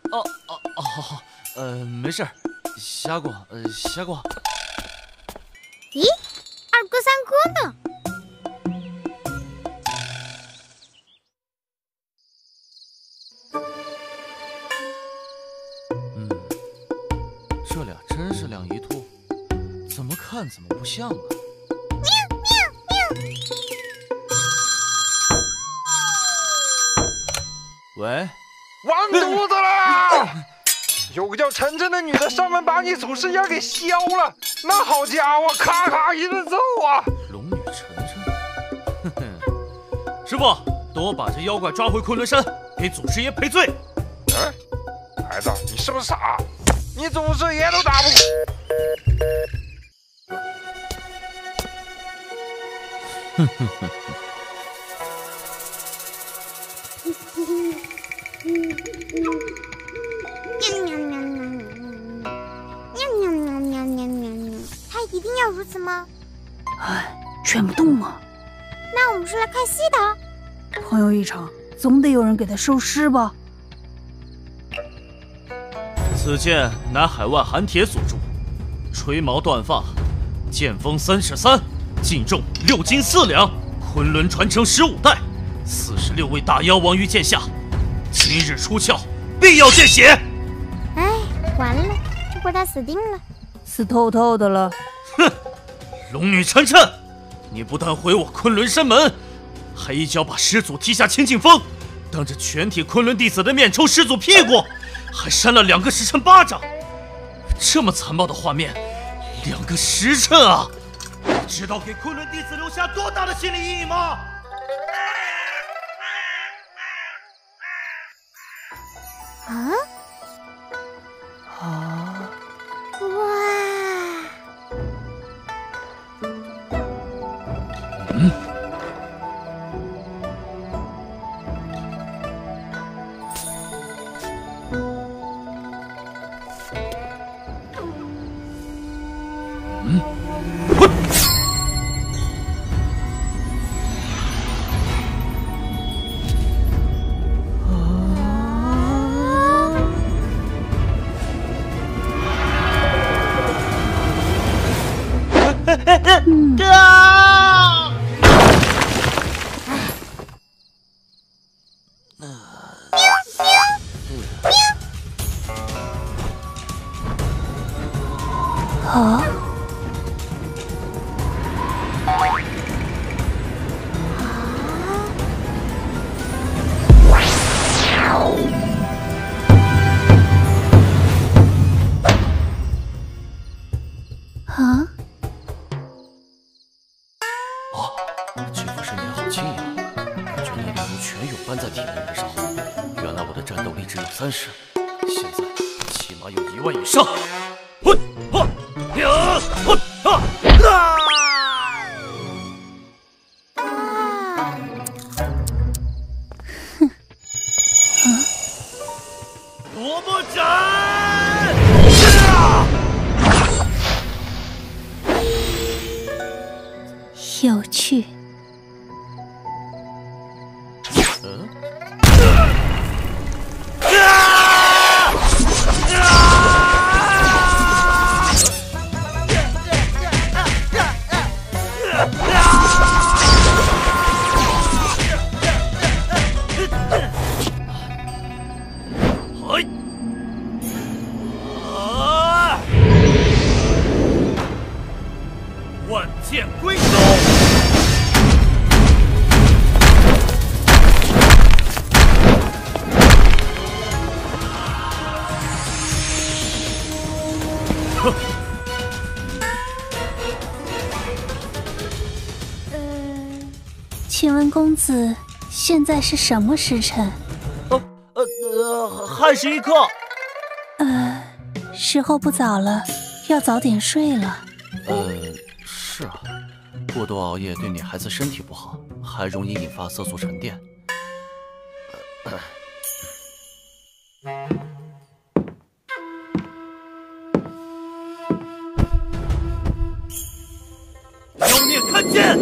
没事儿，瞎逛，瞎逛。 咦，二哥三哥呢？ 这俩真是两仪兔，怎么看怎么不像啊！喂， 完犊子了！有个叫晨晨的女的上门把你祖师爷给削了，那好家伙，咔咔一顿揍啊！ 龙女晨晨，哼哼，师傅，等我把这妖怪抓回昆仑山，给祖师爷赔罪。 孩子，你是不是傻？你祖师爷都打不过。 哼哼哼。 他一定要如此吗？ 哎，劝不动啊。 那我们是来看戏的。 朋友一场，总得有人给他收尸吧。 此剑乃海外寒铁所铸，垂毛断发，剑锋3尺3，净重6斤4两，昆仑传承15代，46位大妖亡于剑下，今日出鞘，必要见血。 哎，完了，这回他死定了， 死透透的了。 哼，龙女晨晨，你不但毁我昆仑山门，还一脚把师祖踢下清净峰，当着全体昆仑弟子的面抽师祖屁股，还扇了2个时辰巴掌。这么残暴的画面，2个时辰啊！你知道给昆仑弟子留下多大的心理阴影吗？ 啊！ 啊！ 哇！ 啊！ 这副身体好轻盈，感觉内力如泉涌般在体内燃烧。原来我的战斗力只有30，现在起码有1万以上。 有趣。 万剑归宗。 请问公子，现在是什么时辰？ 亥时一刻。 时候不早了，要早点睡了。 是啊，过多熬夜对女孩子身体不好，还容易引发色素沉淀。 妖孽看剑！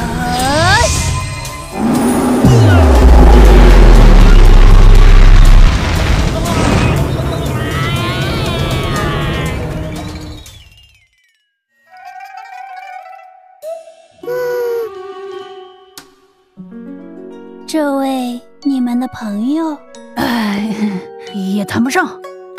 这位，你们的朋友？ 也谈不上。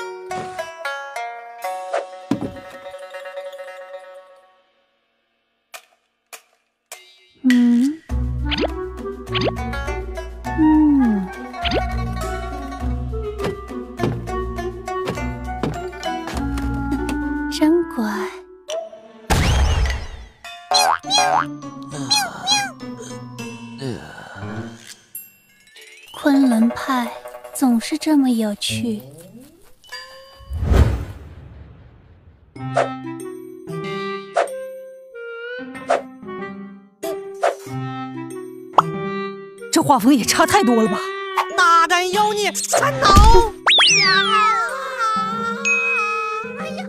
真乖。昆仑派总是这么有趣。 这画风也差太多了吧？ 大胆妖孽，看脑！哎呀！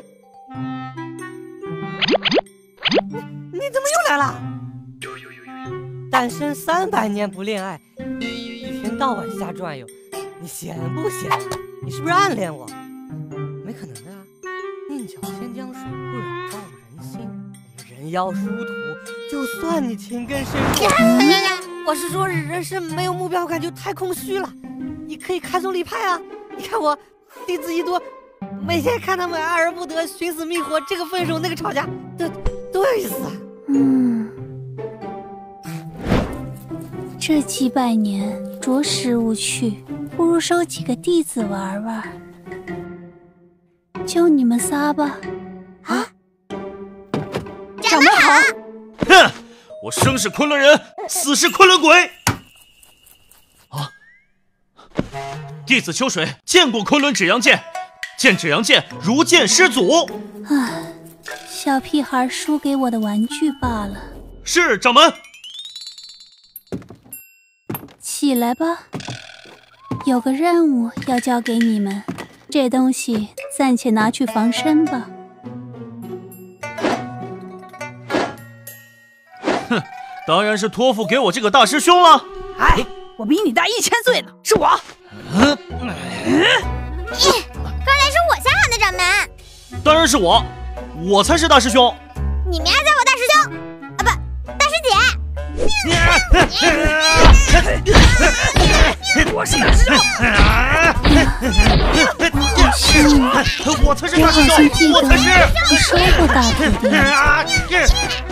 你怎么又来了？单身300年不恋爱，一天到晚瞎转悠，你闲不闲？你是不是暗恋我？没可能的啊！宁巧千江水，不扰照人心。我们人妖殊途，就算你情根深入，我是说人生没有目标感就太空虚了。你可以开宗立派啊！你看我弟子一多，每天看他们爱而不得，寻死觅活，这个分手那个吵架，都有意思啊。 这几百年着实无趣，不如收几个弟子玩玩。就你们仨吧。 啊！ 掌门好！ 哼！我生是昆仑人，死是昆仑鬼。啊！弟子秋水见过昆仑指阳剑，见指阳剑如见师祖。 唉，小屁孩输给我的玩具罢了。 是，掌门。 起来吧，有个任务要交给你们，这东西暂且拿去防身吧。 哼，当然是托付给我这个大师兄了。 哎，我比你大1000岁呢，是我。 看来是我先喊的掌门。 当然是我，我才是大师兄。 你名儿叫我大师兄啊，不，大师姐。 我是大师兄。 我才是大师兄，我才是。 你说过大徒弟。